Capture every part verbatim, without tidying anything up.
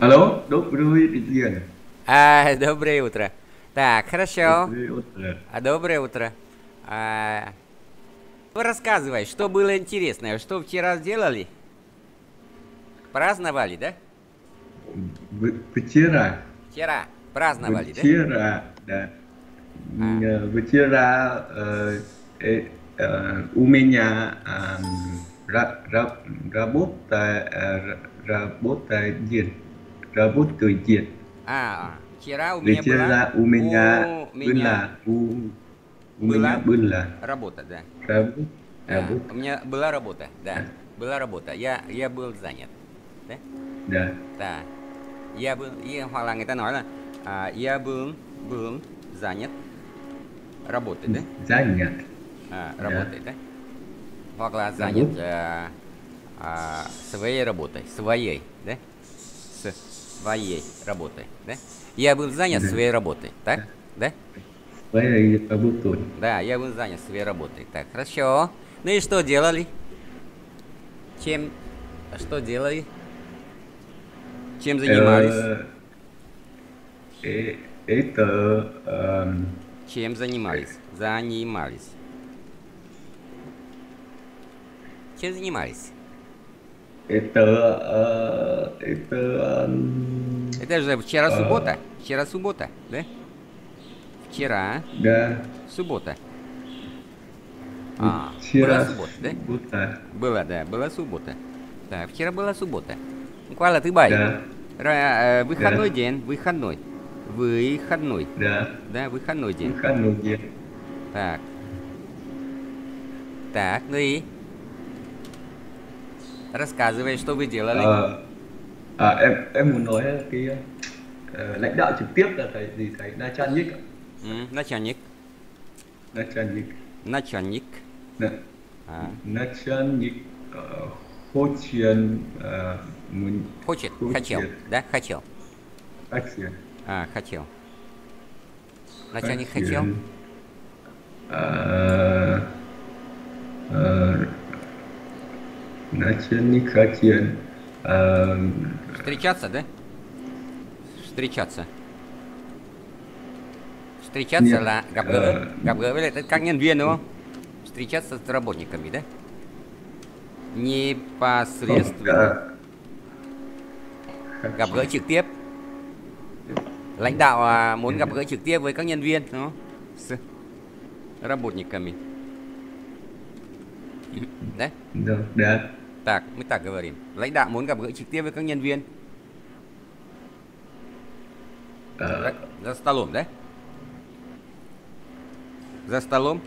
Алло, добрый день. А, доброе утро. Так, хорошо. Доброе утро. А, доброе утро. А, ну, рассказывай, что было интересное, что вчера сделали? Праздновали, да? В- Вчера, Вчера праздновали, да? вчера, да. А, М, э, Вчера э, э, э, у меня ам, ра- ра- работа, э, ра- работает дед, работает дед. а, вчера у меня была, Вчера у меня у меня была, у, у меня была была работа, да. работа, А, работа, у меня была работа, да. да, Была работа. Я, я был занят, да? да. Да. Я был, и, hoặc là người ta nói là à, я был, был занят работой, да? Занят, А, да, работой, да? Hoặc là занят работа, э, а, своей работой, своей, да? С своей работой, да? Я был занят да, своей работой, так? да. Да? Своей работой. Да, я был занят своей работой. Так, хорошо. Ну и что делали? Чем, что делали? Чем занимались? Э, э, Это эм, Чем занимались? Занимались. Чем занимались? это э, это эм, Это же вчера э, суббота. Вчера суббота, да? Вчера да, суббота. А, была вчера суббота, да? суббота, Была, да, была суббота. Да, вчера была суббота. Qua là thứ bảy. да, Rồi à, выходной да, день, выходной. Выходной. да, Да, выходной день. выходные. Так, так, ну и рассказывай, что вы делали. Ờ, à, em em muốn nói cái ờ, lãnh đạo trực tiếp là thầy gì thầy Na Chan Nhích ạ? М, начальник, Na Chan Nhích, начальник. Na, А, Na Chan Nhích ờ, Ho Chien ờ, muốn хочет, Ho хотел, Chien да, хотел. phát triển А, хотел. phát Начальник хотел. triển ờ, ờ, Na Chan Nhích phát triển ờ, Встречаться, да? Встречаться. Встречаться нет là gặp gỡ, ờ, gặp gỡ với lại tất các nhân viên đúng không? Встречаться с работниками, да? không Непосредственно. ờ, phát Gặp gỡ triển trực tiếp. Lãnh đạo à, muốn gặp gỡ trực tiếp với các nhân viên, đúng không? С работниками. Đấy. rồi đã Так, мы так говорим. Lãnh đạo muốn gặp gỡ trực tiếp với các nhân viên. За, ờ, за столом, да? За столом?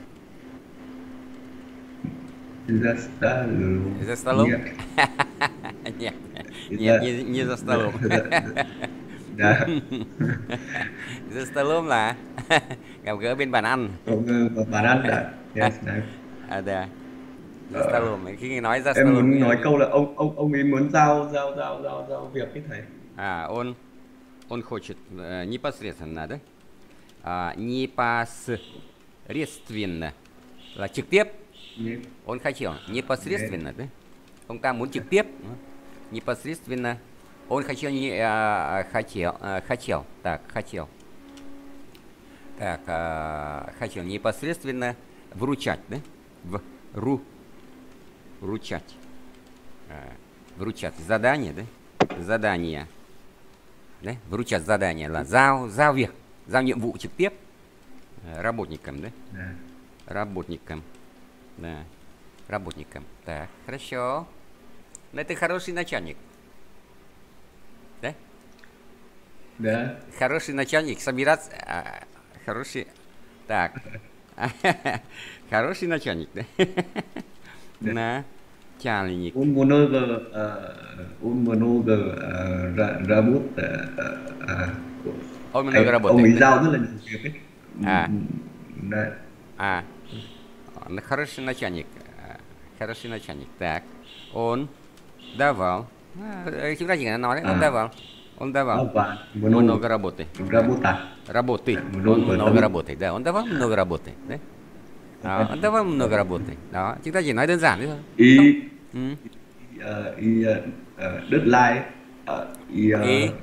ra xa rồi За столом? нет Нет, нет, ra не, не за ra, столом. ra, đã За столом là gặp gỡ bên bàn ăn. Còn, ờ, bạn ăn đã yes đấy. À, да. За Ờ, столом. Khi nói за em столом muốn nghĩa nói là câu là ông ông ông ấy muốn giao giao giao giao giao việc với thầy. а, он, он хочет э, непосредственно, да? А, непосредственно là trực tiếp. Nhé. Он хотел Nhé. непосредственно, да? Ông ta muốn trực tiếp. Непосредственно. Он хотел, не, а, хотел, а, хотел, так, хотел. Так, а, хотел непосредственно вручать, да? В, ру, вручать. А, вручать. Задание, да? Задание. Да? Вручать задание là giao, giao việc, giao nhiệm vụ trực tiếp à, работникам, да? Да. Работникам. Да. Работникам. Так, хорошо. Ну, ты хороший начальник. Да? Да. Хороший начальник. Собираться. а, хороший. Так. Хороший начальник, да? Да. Начальник. Un monologue ờ, un monologue ờ, ra ra bút ờ, ờ, ờ, của Он много thầy ông ấy работает, да? giao rất là nhiều việc ấy. Ừ, А, ừ, Đấy. а. Он хороший начальник. А, Хороший начальник. Так. Он давал. А, chúng ta chỉ cần nói đấy. Он À, давал. Он давал. đó và Много monologue работы. ra bút à. Работы. Он Monologue ra много bút. работает. Да, он давал много работы. Да? À, он давал много работы. Đó, chúng ta chỉ nói đơn giản thế thôi. Không. Ý Ừ. ờ, ý ờ, ờ, deadline И, Я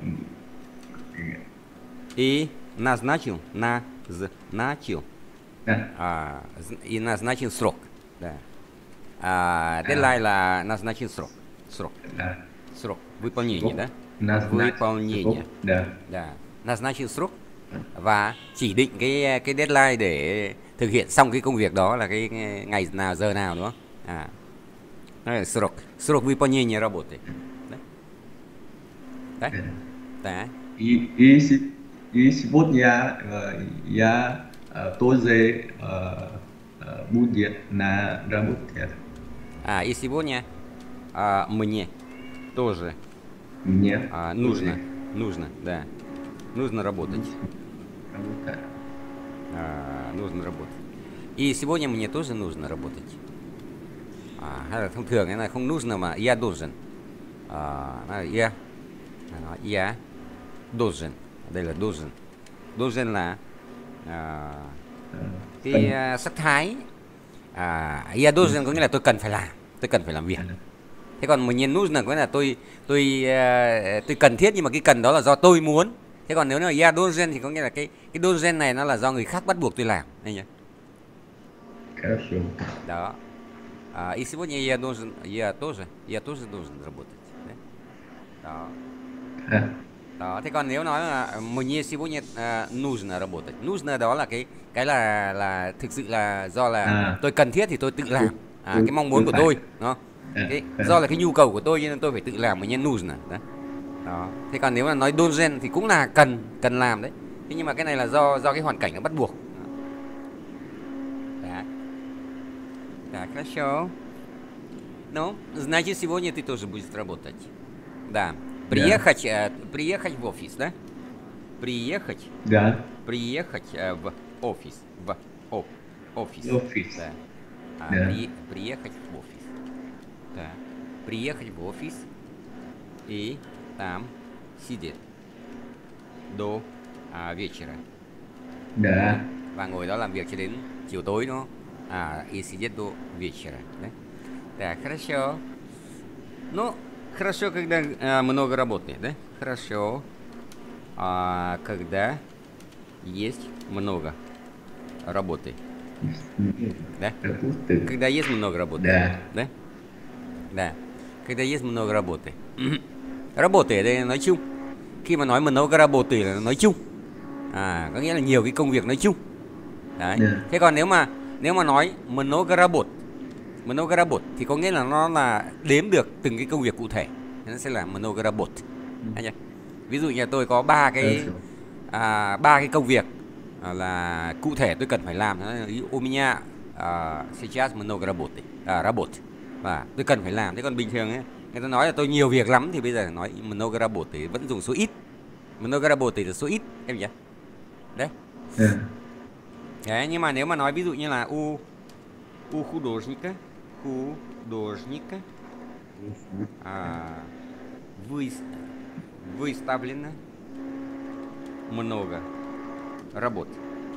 и назначил, назначил, да, а, з- и назначен срок. Да. А, да, deadline là назначен срок. Срок. да. Срок. Выполнение, да? Назначить Выполнение. срок, да. Да. Назначен srok và chỉ định cái cái deadline để thực hiện xong cái công việc đó là cái ngày nào giờ nào đúng không? À. Đó là srok. Srok выполнения работы. Đấy. Đấy. Да. Đấy. И, и, се- и сегодня э, я э, тоже э, э, будет на работе. А, и сегодня а, мне тоже Мне а, тоже нужно, нужно, да, нужно работать. работа. À, нужно работать. И сегодня мне тоже нужно работать. À, hay là thông thường cái này không нужно mà я должен. À, nó là я, nó я должен. Đây là должен. Должен là à, Ờ, cái phần- à, sắc thái. À, я должен có nghĩa là tôi cần phải làm, tôi cần phải làm việc. Thế còn мне нужно có nghĩa là tôi tôi à, tôi cần thiết, nhưng mà cái cần đó là do tôi muốn. Thế còn nếu là я должен thì có nghĩa là cái cái должен này nó là do người khác bắt buộc tôi làm, anh nhỉ? Хорошо. Да. А, и сегодня я должен, я тоже, я тоже должен работать. Đấy. Đó. À, Đó. Thế còn nếu nói là мне сегодня à, нужно работать. Нужно đó là cái cái là là thực sự là do là À. tôi cần thiết thì tôi tự làm. À, Tôi- cái mong muốn tôi của phải. tôi, nó. à, Cái, à, do là cái nhu cầu của tôi cho nên tôi phải tự làm, мне нужно. Đó. Đó. Thế còn nếu mà nói должен thì cũng là cần cần làm đấy. Thế nhưng mà cái này là do do cái hoàn cảnh nó bắt buộc. Так. Так, хорошо. Ну, значит, сегодня ты тоже будешь работать. Да. Приехать, э, приехать в офис, да? Приехать, Да, приехать э, в офис. В о, офис. офис. Да. А, Да. при- приехать в офис. Да. Приехать в офис и там сидеть до а, вечера. Да, Và ngồi đó làm việc cho đến chiều tối đúng không? А, и сидеть до вечера, да? Так, хорошо. Ну, хорошо, когда а, много работы, да? Хорошо. А когда есть много работы, да? работы. Когда есть много работы. Да. Да? Да. Когда есть много работы. Работы ở đây là nói chung. Khi mà nói много работы là nói chung. À, có nghĩa là nhiều cái công việc nói chung. Đấy. Yeah. Thế còn nếu mà nếu mà nói много работ, много работ thì có nghĩa là nó là đếm được từng cái công việc cụ thể. Thế nó sẽ là много работ. Anh nhá. Ví dụ như là tôi có ba cái Хорошо. à, ba cái công việc à, là cụ thể tôi cần phải làm. У меня à, сейчас много работы. À, работ. Và tôi cần phải làm. Thế còn bình thường ấy, người ta nói là tôi nhiều việc lắm thì bây giờ nói много работы thì vẫn dùng số ít. Много работы là số ít, em nhỉ? Đấy. Да. Đấy, nhưng mà nếu mà nói ví dụ như là u u художника, художника а, вы, выставлено много работ.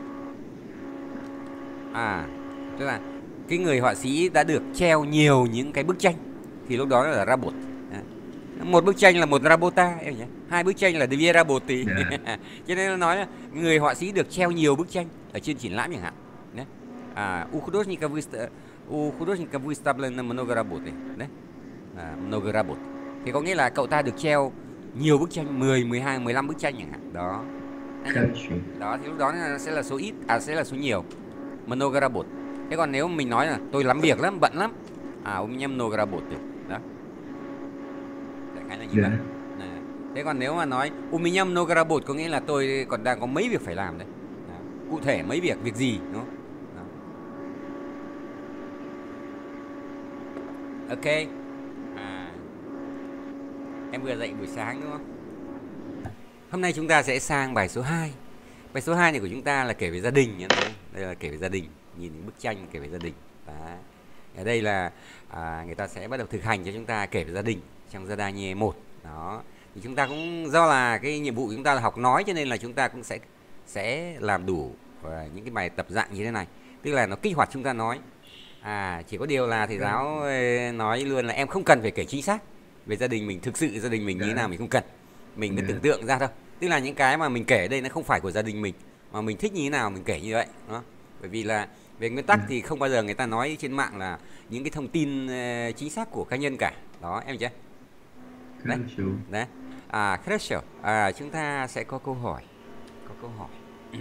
À, tức là cái người họa sĩ đã được treo nhiều những cái bức tranh thì lúc đó là работ. Đấy. Một bức tranh là một работа, em nhé. Hai bức tranh là две работы. Yeah. Cho nên nó nói là người họa sĩ được treo nhiều bức tranh ở trên triển lãm chẳng hạn. Đấy. À, у художника выста... у художника выставлено много работы. Đấy. À, много работ. Thì có nghĩa là cậu ta được treo nhiều bức tranh, mười, mười hai, mười lăm bức tranh chẳng hạn. Đó. Anh nhớ? Хорошо. Đó thì lúc đó nó sẽ là số ít, à sẽ là số nhiều. Много работ. Thế còn nếu mình nói là tôi lắm việc lắm, bận lắm. À, у меня много работы. Đó. Đại khái là như Dạ. vậy. À. Thế còn nếu mà nói у меня много работ có nghĩa là tôi còn đang có mấy việc phải làm đấy. Đó. Cụ thể mấy việc, việc gì, đúng không? Đó. Ok. À. Em vừa dậy buổi sáng đúng không? Hôm nay chúng ta sẽ sang bài số hai. Bài số hai này của chúng ta là kể về gia đình nhé. Đây là kể về gia đình, nhìn những bức tranh kể về gia đình. Đấy. Ở đây là à, người ta sẽ bắt đầu thực hành cho chúng ta kể về gia đình trong gia đa nhê một. Đó. Thì chúng ta cũng do là cái nhiệm vụ của chúng ta là học nói cho nên là chúng ta cũng sẽ sẽ làm đủ và những cái bài tập dạng như thế này. Tức là nó kích hoạt chúng ta nói. À, chỉ có điều là thầy giáo nói luôn là em không cần phải kể chính xác. Về gia đình mình, thực sự gia đình mình như thế Dạ. nào mình không cần. Mình cứ Dạ. tưởng tượng ra thôi. Tức là những cái mà mình kể ở đây nó không phải của gia đình mình, mà mình thích như thế nào mình kể như vậy. Đó. Bởi vì là về nguyên tắc Dạ. thì không bao giờ người ta nói trên mạng là những cái thông tin ờ, chính xác của cá nhân cả. Đó, em chưa? Đấy. Хорошо. Đấy. À, хорошо. À, chúng ta sẽ có câu hỏi. Có câu hỏi.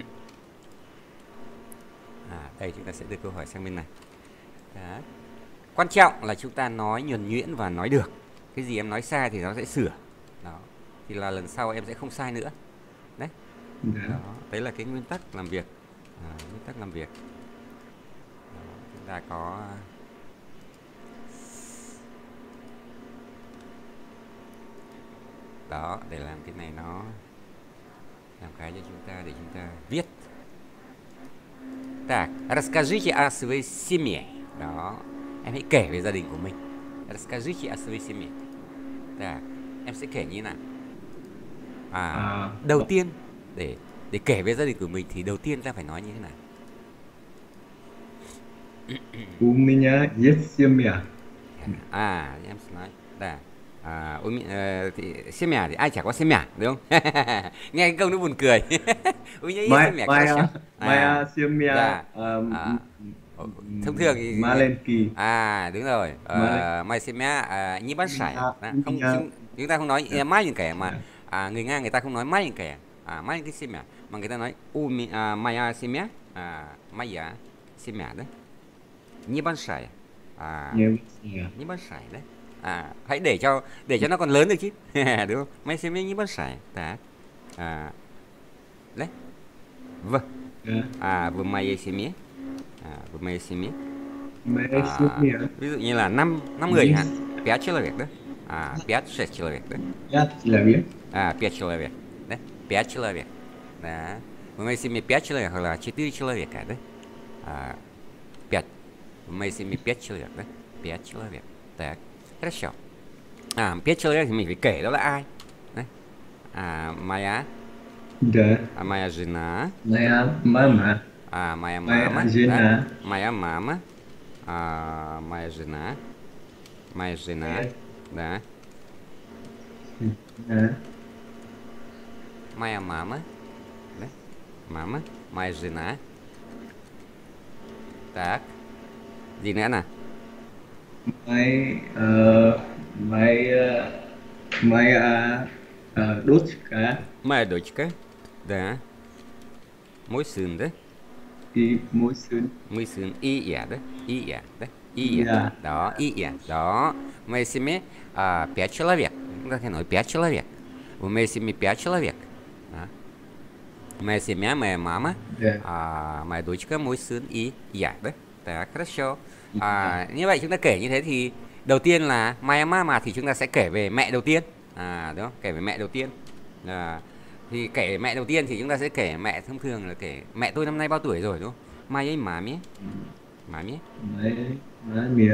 À, đây chúng ta sẽ đưa câu hỏi sang bên này. Đấy. Quan trọng là chúng ta nói nhuần nhuyễn và nói được. Cái gì em nói sai thì nó sẽ sửa. Đó. Thì là lần sau em sẽ không sai nữa. Đấy. Dạ. Đó. Đấy là cái nguyên tắc làm việc. À, nguyên tắc làm việc. Đó. Chúng ta có đó để làm cái này nó làm cái cho chúng ta để chúng ta viết. Так, расскажите о своей семье. Đó, em hãy kể về gia đình của mình. Расскажите о своей семье. Так, em sẽ kể như thế nào? À, À, đầu tiên để để kể về gia đình của mình thì đầu tiên ta phải nói như thế nào? у меня есть семья. À, em sẽ nói là à, ôi, ờ, thì xem nhà thì ai chả có xem nhà đúng không? Nghe cái câu nó buồn cười. Ôi nhá, xem Моя, nhà моя, à, моя семья dạ, ờm, à, Ồ, thông thường ừm, thì маленький. à đúng rồi, Малень- uh, mai xem nhà à, như bát У sải меня, đó. у Không меня, chúng, chúng ta không nói dạ, uh, mai những kẻ mà dạ, à, người Nga người ta không nói mai những kẻ à, mai cái xem nhà mà người ta nói u mi à, maya xem nhà à, maya xem nhà đấy như bát sải à, не семья. như bát sải đấy à, hãy để cho để cho nó còn lớn được chứ. Đúng không? Mai xem như bát sải tá à, đấy vâng Dạ. à vừa mai xem nhé à, vừa mai xem nhé. Моя À, семья ví dụ như là năm năm người chẳng hạn. есть Пять человек, да? À, пять, шесть человек, да? пять человек. À, пять человек, да? Пять человек. Да. В моей семье пять человек, hoặc là четыре человека, да? À, пять. В моей семье пять человек, да? Пять человек. Так, хорошо. À, пять человек thì mình phải kể đó là ai. Đấy. À, моя, Да. à, моя жена, Моя мама, à, моя моя мама, да? жена, Моя мама, а, моя жена, моя жена, моя да? жена, Моя мама, да? Мама, моя жена. Так, gì nữa nè? моя, э, моя, моя э, дочка Моя дочка, да. Мой сын, да? и мой сын. Мой сын и я, да? И я, да? И я. Я. Đó, и я. Đó. В моей семье а, пять человек. Chúng ta thể nói пять человек. В моей семье пять человек. Đó. Моя семья, моя мама, Да. à, моя дочка, мой сын и я, да? Так, хорошо. À, như vậy chúng ta kể như thế thì đầu tiên là моя мама thì chúng ta sẽ kể về mẹ đầu tiên. À, đúng không? Kể về mẹ đầu tiên. À, thì kể mẹ đầu tiên thì chúng ta sẽ kể mẹ thông thường là kể mẹ tôi năm nay bao tuổi rồi đúng không? Моей маме. Маме. Моя маме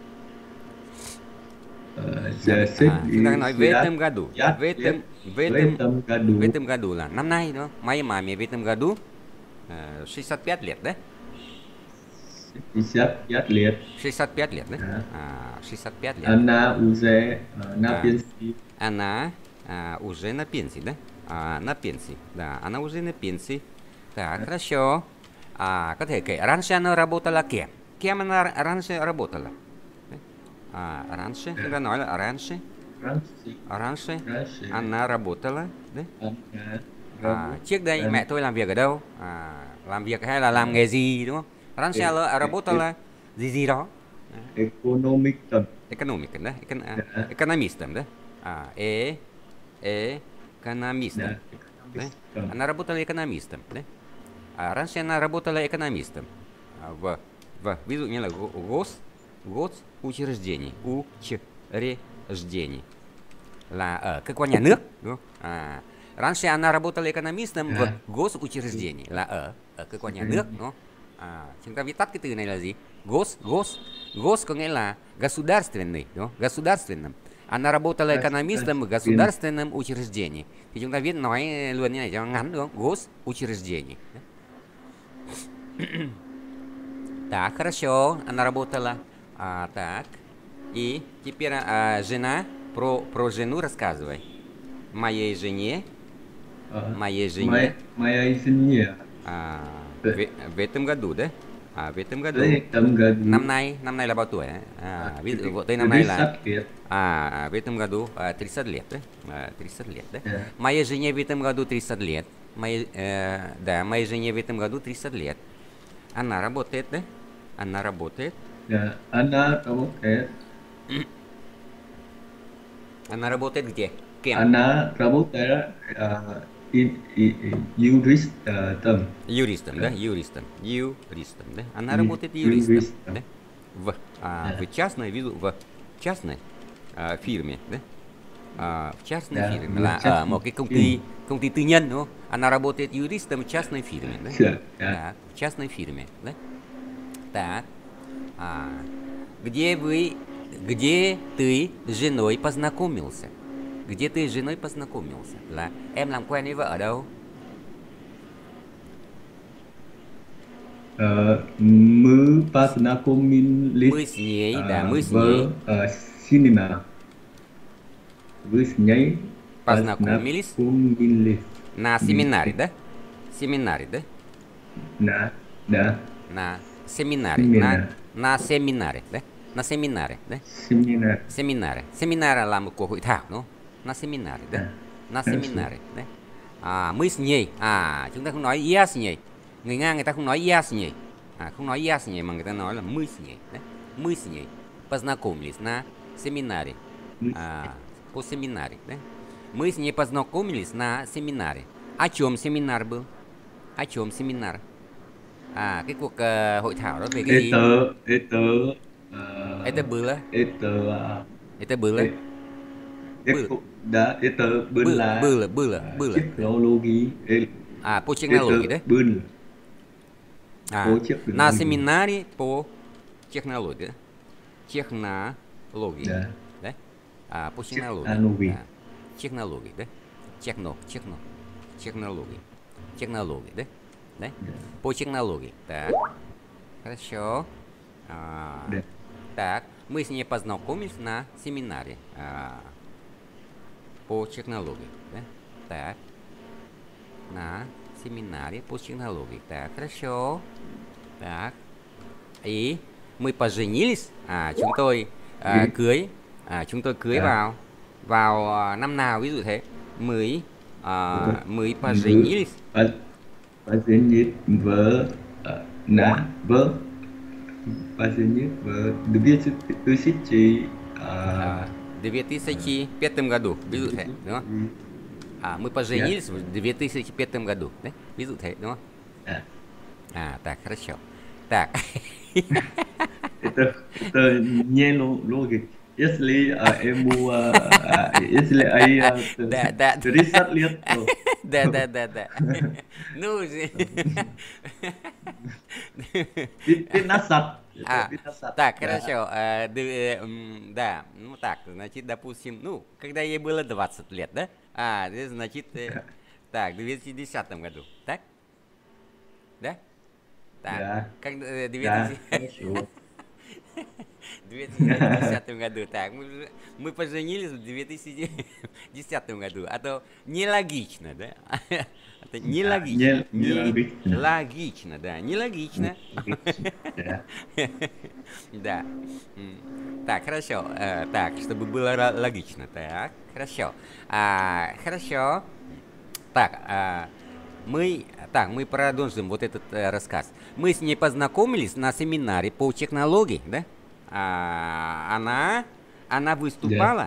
э, за À, chúng ta nói в этом году. шестьдесят В лет. этом, в В этом, этом в году этом году là năm nay đúng không? Моей маме в этом году э, шестьдесят пять лет, да? шестьдесят пять лет. шестьдесят пять лет, да? Да. А, шестьдесят пять лет. Она уже э, на Да. пенсии. Она а, уже на пенсии, да? А, на пенсии, да, она уже на пенсии. Так, хорошо. А, có thể kể раньше она работала кем? Кем она раньше работала? А, раньше, chúng ta nói là раньше, Раньше, раньше раньше она работала, đấy. она À, trước đây работала mẹ tôi làm việc ở đâu? À, làm việc hay là làm nghề gì đúng không? Раньше она работала gì gì đó. экономиком. Экономиком, да? Экон- а, Да. Экономистом, да? А, э, экономистом. Да, Да? экономистом. Она работала экономистом, да? А раньше она работала экономистом а, в, в, ví dụ như là го- гос, госучреждений, учреждений là ở cơ quan nhà nước, đúng không? À, раньше она работала экономистом в Да. госучреждении là ở ở cơ quan nhà nước, đúng không? À, chúng ta viết tắt cái từ này là gì? Гос, гос, гос có nghĩa là государственный, đúng không? Государственным. Она работала экономистом в государственном учреждении. Thì chúng ta viết nói luôn như này cho ngắn, đúng không? Госучреждений. Так, хорошо, она работала. А, так, и теперь а, жена, Про, про жену рассказывай. Моей жене, Ờ, моей жене, Mai Mai жене. à, Đấy, về, về tâm году, да? À, về tâm году. đấy tầm gần Năm nay, năm nay là bao tuổi? à, À, ví dụ vợ tôi năm nay rất là sát liệt. à, à, в этом году а, тридцать лет, да? А, тридцать лет, да? Dạ. Моей жене в этом году тридцать лет. Моей, э, да, моей жене в этом году тридцать лет. Она работает, да? Она работает. Dạ. Anna работает. Она работает где? Кем? Anna работает а, in, in, in, юристом. Юристом, да? Dạ. Юристом. Юристом, да? Она Ю- работает юристом, Юристом. да? В, а, Dạ. в частной, визу, в частной à, фирме, да? À, в частной Dạ. фирме, Một là chắc ở một cái công ty, công ty tư nhân đúng không? Она работает юристом в частной фирме, да? Dạ. Dạ. Да, в частной фирме, да? Так, а, где вы, где ты с женой познакомился? Где ты с женой познакомился? Là em làm quen với vợ ở đâu? Ờ, мы познакомились Мы с ней, да, а, мы с в ней а, cinema. Вы с ней познакомились познакомились на семинаре, да? Семинаре, да? на, да, На семинаре, на, семинар. на семинаре, да? На семинаре, да? Seminar. Seminare. Seminare là một cuộc hội thảo đúng không? Na seminare đấy. À, Na dạ, seminare đấy. À, мы с ней. À, chúng ta không nói я с ней. Người Nga người ta không nói я с ней. À, không nói я с ней mà người ta nói là мы с ней đấy. Мы с ней познакомились на семинаре. Мы с À, по семинаре, да? Мы с ней познакомились на семинаре. О чем семинар был? О чем семинар? À, cái cuộc ờ, hội thảo đó về cái gì? Это, это, э, Это было. это, а, Это было. э, Было. эко- да, это Было, была было, было, а, было. технологии, э, À, по технологии, да? это был À, по технологии. на семинаре по технологии, да? Технологии, Да. да? А, по технологии. Технологии. Да. Технологии, да? Техно, техно, технологии, технологии, да? Да? По технологии, так. Хорошо. А, Да. так, мы с ней познакомились на семинаре а, по технологии, да? Так. На семинаре по технологии. Так, хорошо. Так. И мы поженились. À, chúng tôi à, Ừ. cưới. À, chúng tôi cưới Dạ. vào vào à, năm nào ví dụ thế. Mới à, Ừ. mới поженились. Và và diễn nhất vợ ờ, na vợ và diễn nhất vợ được biết từ xích chị À, в две тысячи пятом году, ví dụ thế, đúng không? À, мы поженились в две тысячи пятом году, đấy, ví dụ thế, đúng không? à, À, так, хорошо. Так. это это не логик. Если а, ему а, а, если ай а, Да, да, да. тридцать лет, то Да, да, да, да. Ну же. ты, ты назад. А, Ты назад. так, Да. хорошо. а, д- э, м, Да, ну так, значит, допустим, ну, когда ей было двадцать лет, да? А, это значит, э, так, в две тысячи десятом году, так? Да? Так, Да. когда, э, Да, 2000 хорошо. в две тысячи десятом году, так, мы, же- мы поженились в две тысячи десятом году, а то нелогично, да? Это нелогично. не- нелогично. Логично, да, нелогично. Да. Да. М. Так, хорошо. э, Так, чтобы было ра- логично. Так, хорошо. А, хорошо. Так, а, мы, так, мы продолжим вот этот э, рассказ. Мы с ней познакомились на семинаре по технологии, да? А, она, она выступала,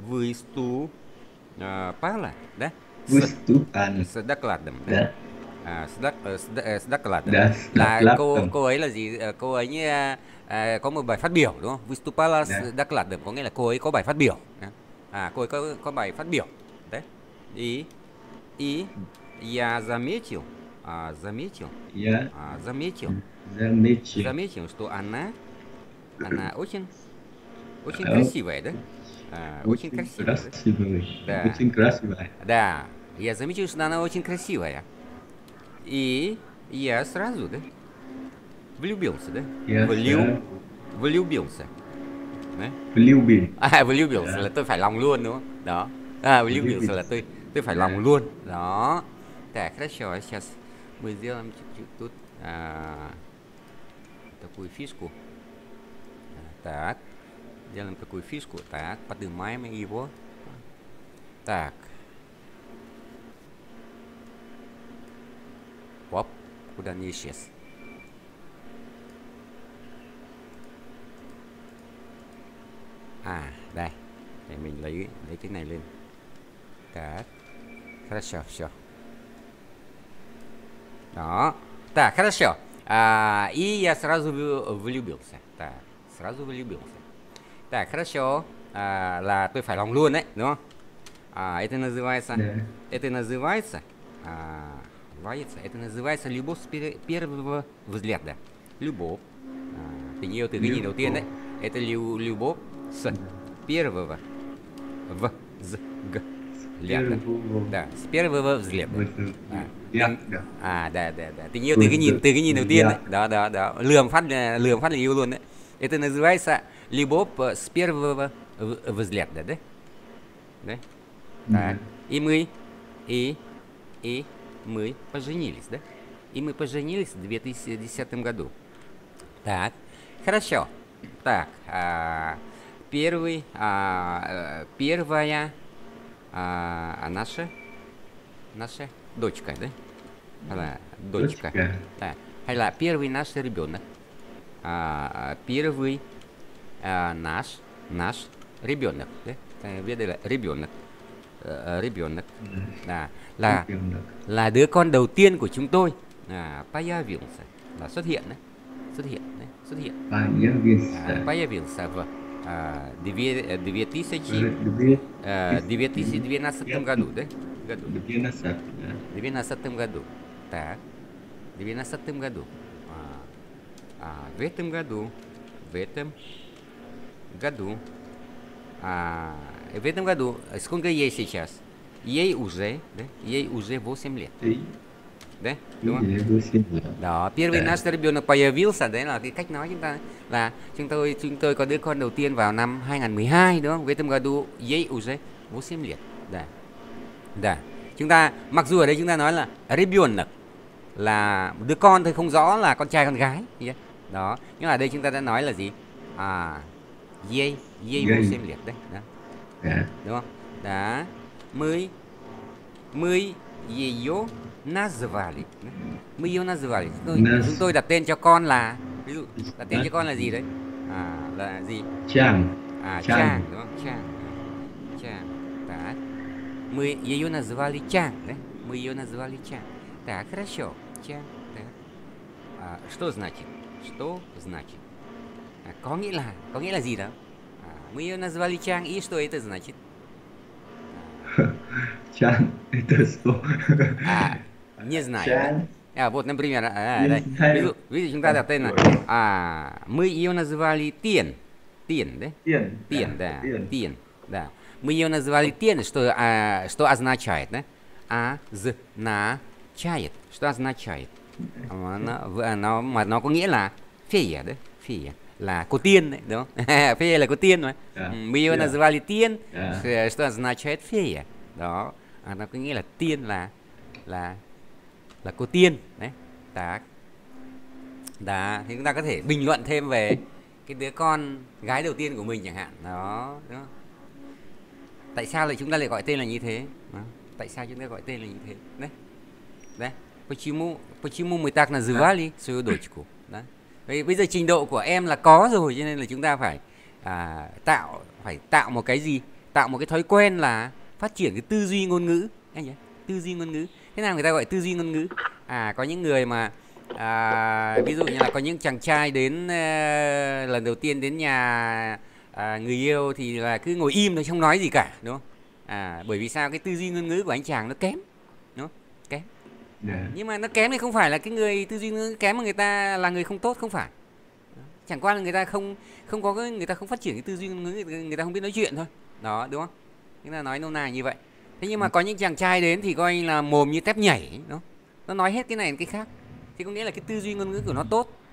выступала, да? С, Выступан. с докладом, да? Да. À, с, doc, ờ, s, ờ, s докладом. Да, с Là докладом. cô cô ấy là gì? Ờ, Cô ấy như, à, à, có một bài phát biểu đúng không? Выступала Да. с докладом, có nghĩa là cô ấy có bài phát biểu. À, cô ấy có có bài phát biểu. Đấy. И и я заметил, а, заметил, Я а, заметил, заметил. заметил, что она она очень очень Э, красивая, да? А, очень Очень красивая. да? красивый. Да. Очень красивая. Да, я заметил, что она очень красивая. И я сразу, да, влюбился, да? Я Влю... сразу. Влюбился. Đấy. Влюбился. À, влюбился Dạ. là tôi phải lòng luôn đúng không? Đó. À, влюбился là Влюбился. tôi tôi phải Dạ. lòng luôn. Đó. Так, хорошо. Сейчас мы сделаем чуть-чуть тут а, такую фишку. Так. Делаем такую фишку. Так, поднимаем его. Так. Оп, куда не исчез. À, đây. Để mình lấy lấy cái này lên. Так. Хорошо, все. Đó. Так, хорошо. А, и я сразу влю- влюбился. Так, сразу влюбился. Так, хорошо. А, là tôi phải lòng luôn đấy, đúng không? А, это называется... Dạ. Это называется... А, называется это называется любовь с пер- первого взгляда. Любовь. À, tình yêu từ cái nhìn đầu tiên đấy. Это лю- любовь с первого в з г взгляда. Первого Да, с первого взгляда. À, Dạ. tình, Dạ. à, да, да, да. Tình yêu từ cái nhìn từ cái nhìn đầu tiên đấy. Đó, đó, đó. Lườm phát là lườm phát là yêu luôn đấy. Это называется любовь с первого в- взгляда, да? Да? Так. И мы, и, и мы поженились, да? И мы поженились в две тысячи десятом году. Так, хорошо. Так, а, первый, а, э, первая а, а наша, наша дочка, да? Она дочка. Дочка. Да. Hay là первый наш ребенок. А, первый а, наш, наш ребенок, да? Viết đây là ребенок. Ờ, ребенок. À, là là đứa con đầu tiên của chúng tôi. À, появился là xuất hiện đấy, xuất hiện đấy, xuất hiện. Появился. À, появился в а, две- две тысячи Две- а, две тысячи двенадцатом году, да? Году. двенадцать, да. двенадцатом году. Так. двенадцатом году. А, а, в этом году, в этом году, а, в этом году, сколько ей сейчас? Ей уже, да? Ей уже восемь лет, Ý. да? Đúng không? Ý nghĩa của xin lỗi. Đó, первый Dạ. наш ребенок появился, đấy là cái cách nói chúng ta là chúng tôi chúng tôi có đứa con đầu tiên vào năm hai không một hai, đúng không? В этом году ей уже восемь лет. Да. Да. Chúng ta mặc dù ở đây chúng ta nói là ребенок là đứa con thôi, không rõ là con trai con gái, nhé. Đó, nhưng mà ở đây chúng ta đã nói là gì? À, ей, ей Ей. восемь лет đấy. Đó. Dạ. Đúng không? Đó. Мы мы ее назвали. Мы ее назвали. Chúng tôi, Naz- chúng tôi đặt tên cho con là, ví dụ đặt tên cho con là gì đấy? À, là gì? Chàng. À, Chang. Chang, đúng không? Chang. Chang. Так. Мы ее назвали Чан, да? Мы ее назвали Чан. Так, хорошо. Чан. Так. А, что значит? Что значит? А, có nghĩa là, có nghĩa là gì đó? À, мы ее назвали Чан, и что это значит? Chàng. Это что? À, не знаю. Chàng. А, вот, например, а, Не đây. знаю. Ví dụ, ví dụ chúng ta đặt tên là, à, мы ее назвали Тен. Тен, да? Tiền. Тен, да. Tiền. Тен, да. Мы ее назвали Тен, что, а, что означает, да? Означает. Что означает? Nó, nó, mà nó có nghĩa là фея, да? Фея. Là cô tiên đấy, đúng không? Фея là cô tiên mà. Dạ. Мы ее Dạ. назвали Тен, Dạ. что означает фея. Đó. À, nó có nghĩa là tiên là là là cô tiên đấy. Так. Đó, thì chúng ta có thể bình luận thêm về cái đứa con gái đầu tiên của mình chẳng hạn. Đó, đúng không? Tại sao lại chúng ta lại gọi tên là như thế? Đó. Tại sao chúng ta gọi tên là như thế? Đấy. Đấy. Почему, почему мы так называли свою дочку? Đó. Bây, bây giờ trình độ của em là có rồi, cho nên là chúng ta phải à, tạo phải tạo một cái gì? Tạo một cái thói quen là phát triển cái tư duy ngôn ngữ. Anh nhỉ? Tư duy ngôn ngữ. Thế nào người ta gọi tư duy ngôn ngữ? À, có những người mà à, ví dụ như là có những chàng trai đến à, lần đầu tiên đến nhà à, người yêu thì là cứ ngồi im thôi, không nói gì cả, đúng không? À, bởi vì sao? Cái tư duy ngôn ngữ của anh chàng nó kém, đúng không? Kém. Dạ. Nhưng mà nó kém thì không phải là cái người tư duy ngôn ngữ kém mà người ta là người không tốt, không phải. Chẳng qua là người ta không không có cái, người ta không phát triển cái tư duy ngôn ngữ, người ta không biết nói chuyện thôi. Đó, đúng không? Chúng ta nói nôm na như vậy. Thế nhưng mà có những chàng trai đến thì coi là mồm như tép nhảy, đúng không? Nó nói hết cái này đến cái khác. Thì có nghĩa là cái tư duy ngôn ngữ của nó tốt.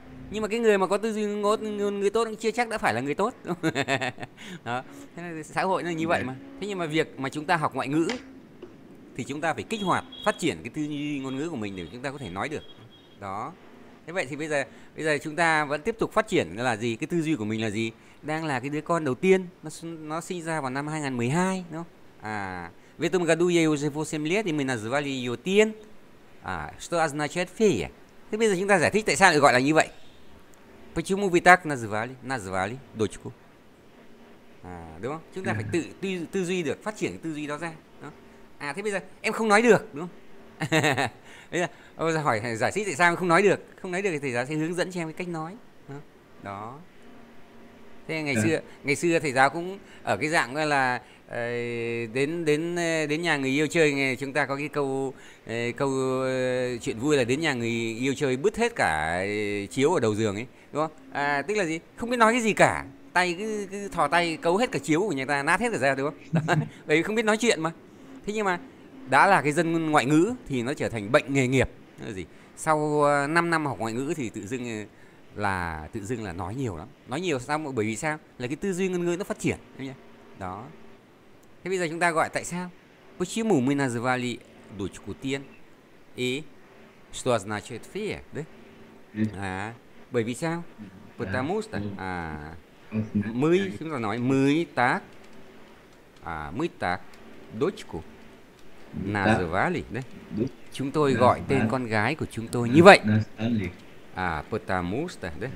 Nhưng mà cái người mà có tư duy ngôn ngôn ngữ tốt cũng chưa chắc đã phải là người tốt. Đó. Thế nên xã hội nó như vậy mà. Thế nhưng mà việc mà chúng ta học ngoại ngữ thì chúng ta phải kích hoạt, phát triển cái tư duy ngôn ngữ của mình để chúng ta có thể nói được. Đó. Thế vậy thì bây giờ bây giờ chúng ta vẫn tiếp tục phát triển là gì? Cái tư duy của mình là gì? Đang là cái đứa con đầu tiên, nó nó sinh ra vào năm hai không một hai, đúng không? À, в этом году ей уже восемь лет, и мы назвали ее Тien. À, что означает фея? Thế bây giờ chúng ta giải thích tại sao lại gọi là như vậy? Почему вы так назвали, назвали дочку? À, đúng không? Chúng ta phải tự tư, tư duy được, phát triển cái tư duy đó ra. Đó. À, thế bây giờ em không nói được, đúng không? Bây giờ, bây giờ hỏi giải thích tại sao em không nói được? Không nói được thì thầy giáo sẽ hướng dẫn cho em cái cách nói. Đó. Đó. Thế ngày xưa, ngày xưa thầy giáo cũng ở cái dạng gọi là uh, đến đến đến nhà người yêu chơi, chúng ta có cái câu uh, câu uh, chuyện vui là đến nhà người yêu chơi bứt hết cả chiếu ở đầu giường ấy, đúng không? À, tức là gì? Không biết nói cái gì cả, tay cứ, cứ thò tay cấu hết cả chiếu của người ta nát hết cả ra, đúng không? Đó. Bởi vì không biết nói chuyện mà. Thế nhưng mà đã là cái dân ngoại ngữ thì nó trở thành bệnh nghề nghiệp. Là gì? Sau năm năm học ngoại ngữ thì tự dưng là tự dưng là nói nhiều lắm. Nói nhiều sao? Bởi vì sao? Là cái tư duy ngôn ngữ nó phát triển. Đó. Thế bây giờ chúng ta gọi tại sao? Почему мы назвали дочку Тien? И что означает фея? Đấy. À, bởi vì sao? Потому что à, мы, chúng ta nói мы так, à, мы так дочку назвали. Đấy. Chúng tôi gọi tên con gái của chúng tôi như vậy. À, потому что, да?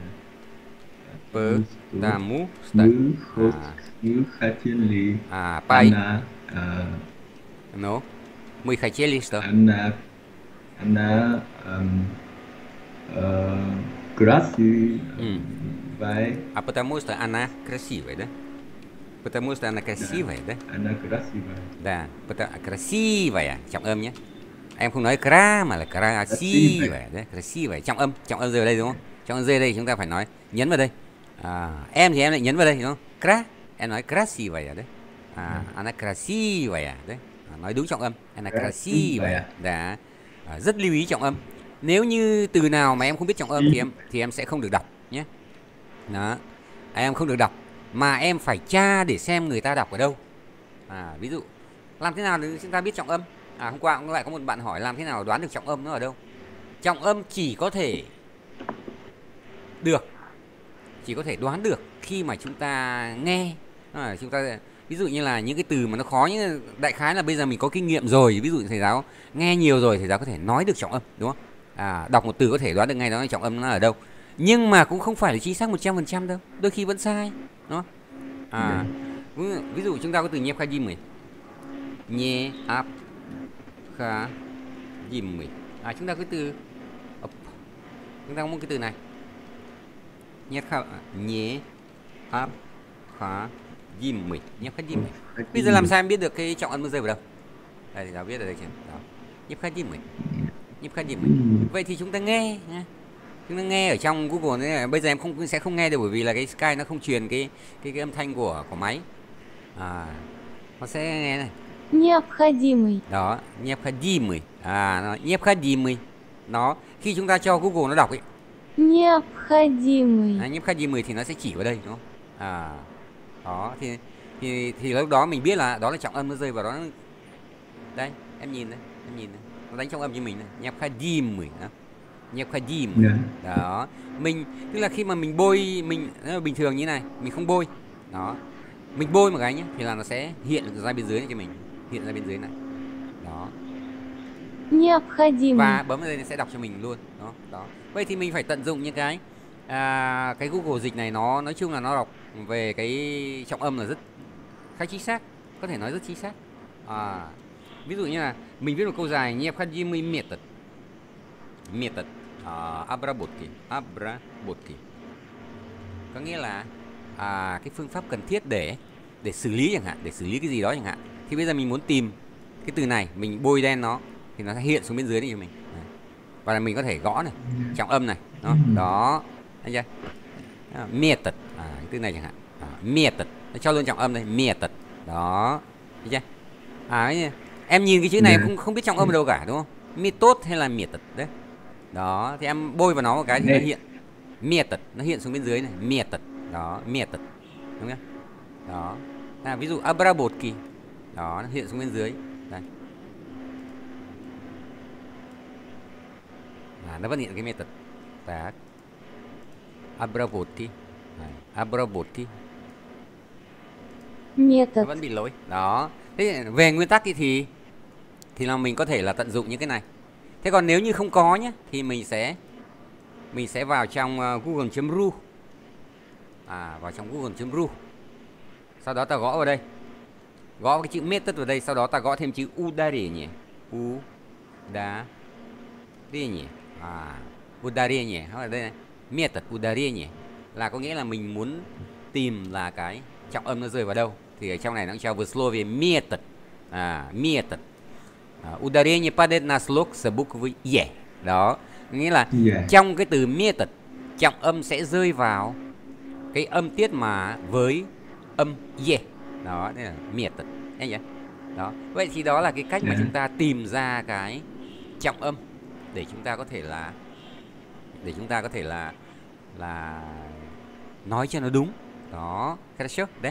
Потому что. А, пай. Ну, мы хотели что? Она, она красивая. А потому что она красивая, да? Потому что она красивая, да? Она красивая. Да, потому красивая, trọng âm nhé. Em không nói kra mà là krasiva, đấy, krasiva, trọng âm, trọng âm rơi vào đây đúng không? Trọng âm rơi đây chúng ta phải nói nhấn vào đây. À, em thì em lại nhấn vào đây đúng không? Kra, em nói krasiva đấy. À, ana krasiva đấy. À, nói đúng trọng âm, ana krasiva. Đã. À, rất lưu ý trọng âm. Nếu như từ nào mà em không biết trọng âm thì em thì em sẽ không được đọc nhé. Đó. Em không được đọc mà em phải tra để xem người ta đọc ở đâu. À, ví dụ làm thế nào để chúng ta biết trọng âm? À, hôm qua cũng lại có một bạn hỏi làm thế nào đoán được trọng âm nó ở đâu. Trọng âm chỉ có thể được, chỉ có thể đoán được khi mà chúng ta nghe. À, chúng ta ví dụ như là những cái từ mà nó khó, như đại khái là bây giờ mình có kinh nghiệm rồi, ví dụ thầy giáo nghe nhiều rồi, thầy giáo có thể nói được trọng âm, đúng không? À, đọc một từ có thể đoán được ngay đó là trọng âm nó ở đâu. Nhưng mà cũng không phải là chính xác một trăm phần trăm đâu, đôi khi vẫn sai, đúng không? À, ví dụ chúng ta có từ необходимый, не ап khá dìm mình. À, chúng ta cái từ chúng ta có một cái từ này nhét khá nhé áp khá dìm mình, nhét khá dìm mình. Bây giờ làm sao em biết được cái trọng âm nó rơi vào đâu? Đây thì giáo biết ở đây chứ. Đó. Nhếp khá dìm mình, nhếp khá dìm mình. Vậy thì chúng ta nghe nha. Chúng ta nghe ở trong Google này, bây giờ em không sẽ không nghe được bởi vì là cái Skype nó không truyền cái cái cái âm thanh của của máy. À, nó sẽ nghe này. Необходимый. Đó, необходимый. À, nó необходимый. Nó khi chúng ta cho Google nó đọc ấy. Необходимый. À, необходимый thì nó sẽ chỉ vào đây, đúng không? À. Đó thì thì thì lúc đó mình biết là đó là trọng âm nó rơi vào đó. Đây, em nhìn đây, em nhìn đây. Nó đánh trọng âm cho mình này, необходимый đó. Необходимый. Yeah. Đó. Mình tức là khi mà mình bôi mình bình thường như này, mình không bôi. Đó. Mình bôi một cái nhé thì là nó sẽ hiện ra bên dưới này cho mình. Hiện ra bên dưới này. Đó. Необходимый. Và bấm vào đây nó sẽ đọc cho mình luôn. Đó, đó. Vậy thì mình phải tận dụng những cái à, cái Google dịch này, nó nói chung là nó đọc về cái trọng âm là rất khá chính xác, có thể nói rất chính xác. À, ví dụ như là mình viết một câu dài необходимый метод. Метод à, обработки, обработки. Có nghĩa là à, cái phương pháp cần thiết để để xử lý chẳng hạn, để xử lý cái gì đó chẳng hạn. Thì bây giờ mình muốn tìm cái từ này, mình bôi đen nó thì nó sẽ hiện xuống bên dưới này cho mình. Đấy. Và là mình có thể gõ này, trọng âm này, đó, đó, thấy chưa? À, method, à, cái từ này chẳng hạn, à, method, nó cho luôn trọng âm đây, method, đó, thấy chưa? À, em nhìn cái chữ này em không không biết trọng âm ở đâu cả, đúng không? Method hay là method đấy, đó, thì em bôi vào nó một cái thì nó hiện, метод nó hiện xuống bên dưới này, метод. Đó, метод. Đúng không? Đó. À, ví dụ обработки. Đó, nó hiện xuống bên dưới. Đây. À, nó vẫn hiện cái метод. Так. Обработки. Обработки. Метод. Nó vẫn bị lỗi. Đó. Thế về nguyên tắc thì thì thì là mình có thể là tận dụng những cái này. Thế còn nếu như không có nhé thì mình sẽ mình sẽ vào trong uh, google.ru. À, vào trong google.ru. Sau đó ta gõ vào đây. Gõ cái chữ method vào đây, sau đó ta gõ thêm chữ ударение. Ударение. À, ударение. Ở đây này. Method ударение là có nghĩa là mình muốn tìm là cái trọng âm nó rơi vào đâu. Thì ở trong này nó cho высловие метод. À, метод. À, ударение падает на слог с буквы е. Đó, nghĩa là yeah. Trong cái từ метод, trọng âm sẽ rơi vào cái âm tiết mà với âm e. Đó, đây là метод. Anh nhỉ? Đó. Vậy thì đó là cái cách yeah. mà chúng ta tìm ra cái trọng âm để chúng ta có thể là để chúng ta có thể là là nói cho nó đúng. Đó, хорошо, đấy.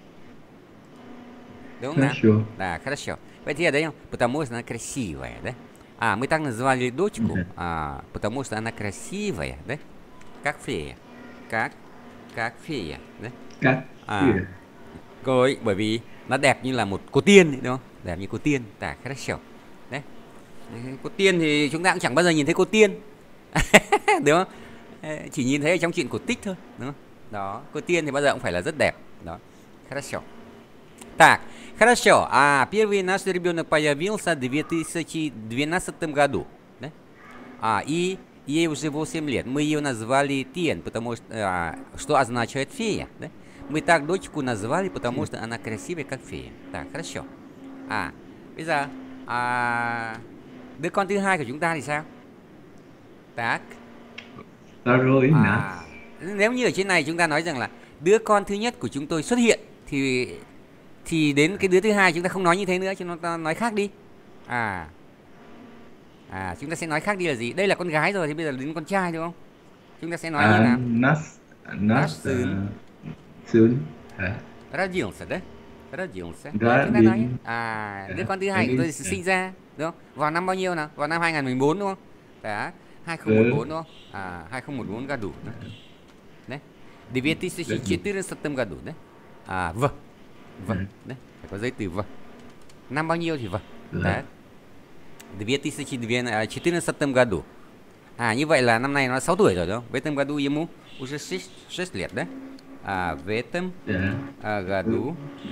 Đúng không nào? Да, хорошо. Vậy thì ở đây không? Потому что она красивая, да? А, мы так называли дочку, а, потому что она красивая, да? Как фея. Как как фея, да? Как фея. Cô ấy bởi vì nó đẹp như là một cô tiên đúng không? Đẹp như cô tiên, да, хорошо. Đấy. Cô tiên thì chúng ta cũng chẳng bao giờ nhìn thấy cô tiên. Đúng không? Chỉ nhìn thấy ở trong chuyện cổ tích thôi, đúng không? Đó, cô tiên thì bao giờ cũng phải là rất đẹp. Đó. Хорошо. Так, хорошо. А первый наш ребенок появился в две тысячи двенадцатом году, да? А, и ей уже восемь лет. Мы ее назвали Тиен, потому что, а, что означает фея, да? Мы так дочку назвали, потому что она красивая, как фея. Так, хорошо. À, bây giờ à, đứa con thứ hai của chúng ta thì sao? Так. Rồi, à, nếu như ở trên này chúng ta nói rằng là đứa con thứ nhất của chúng tôi xuất hiện thì thì đến cái đứa thứ hai chúng ta không nói như thế nữa, chúng ta nói khác đi. À, à chúng ta sẽ nói khác đi là gì? Đây là con gái rồi thì bây giờ đến con trai đúng không? Chúng ta sẽ nói à, như nào? Nas, Nas, Sướng. Родился, да? Родился. Ra Chúng ta nói à đứa con thứ hai của tôi sinh ra đúng không? Vào năm bao nhiêu nào? Vào năm hai không một bốn đúng không? Đó, hai không một bốn đúng không? À, hai không một bốn году. Đấy. две тысячи четырнадцатом году, đấy. À, vâng. Vâng, đấy, phải có giấy từ vâng. Năm bao nhiêu thì vâng. Đấy. две тысячи четырнадцатом году. À, như vậy là năm nay nó sáu tuổi rồi đúng không? В этом году ему уже шесть лет, да? À, в этом а, году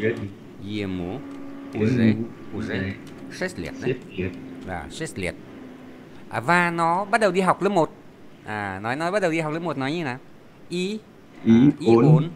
ему уже уже шесть лет, đấy. À, шесть лет. À, và nó bắt đầu đi học lớp một. À, nói nói bắt đầu đi học lớp một nói như nào? Y И, и он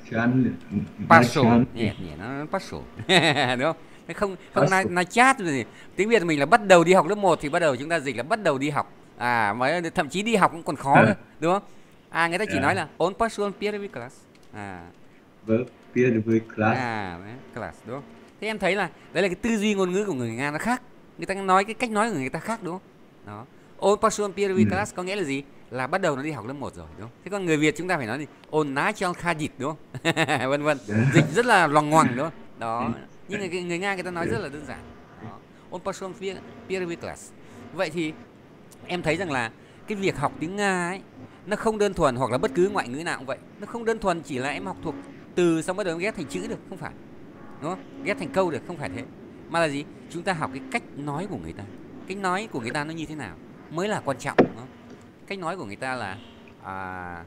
пошел. начал. Нет, нет, nó пошел. Đúng không? Không không nói nói chat rồi. Tiếng Việt mình là bắt đầu đi học lớp một thì bắt đầu chúng ta dịch là bắt đầu đi học. À, mà thậm chí đi học cũng còn khó nữa, đúng không? À, người ta chỉ nói là он пошел в первый класс. À. В первый класс. À, class đúng không? Thế em thấy là đấy là cái tư duy ngôn ngữ của người Nga nó khác. Người ta nói cái cách nói của người ta khác đúng không? Đó. Он пошел в первый класс có nghĩa là gì? Là bắt đầu nó đi học lớp một rồi đúng không? Thế còn người Việt chúng ta phải nói gì? Он начал ходить đúng không? Vân vân. Dịch rất là loằng ngoằng đúng không? Đó. Nhưng người, người Nga người ta nói rất là đơn giản. Đó. Он пошел в первый класс. Vậy thì em thấy rằng là cái việc học tiếng Nga ấy nó không đơn thuần, hoặc là bất cứ ngoại ngữ nào cũng vậy, nó không đơn thuần chỉ là em học thuộc từ xong bắt đầu em ghép thành chữ được, không phải, đúng không? Ghép thành câu được, không phải thế, mà là gì? Chúng ta học cái cách nói của người ta, cách nói của người ta nó như thế nào mới là quan trọng, đúng không? Cách nói của người ta là à,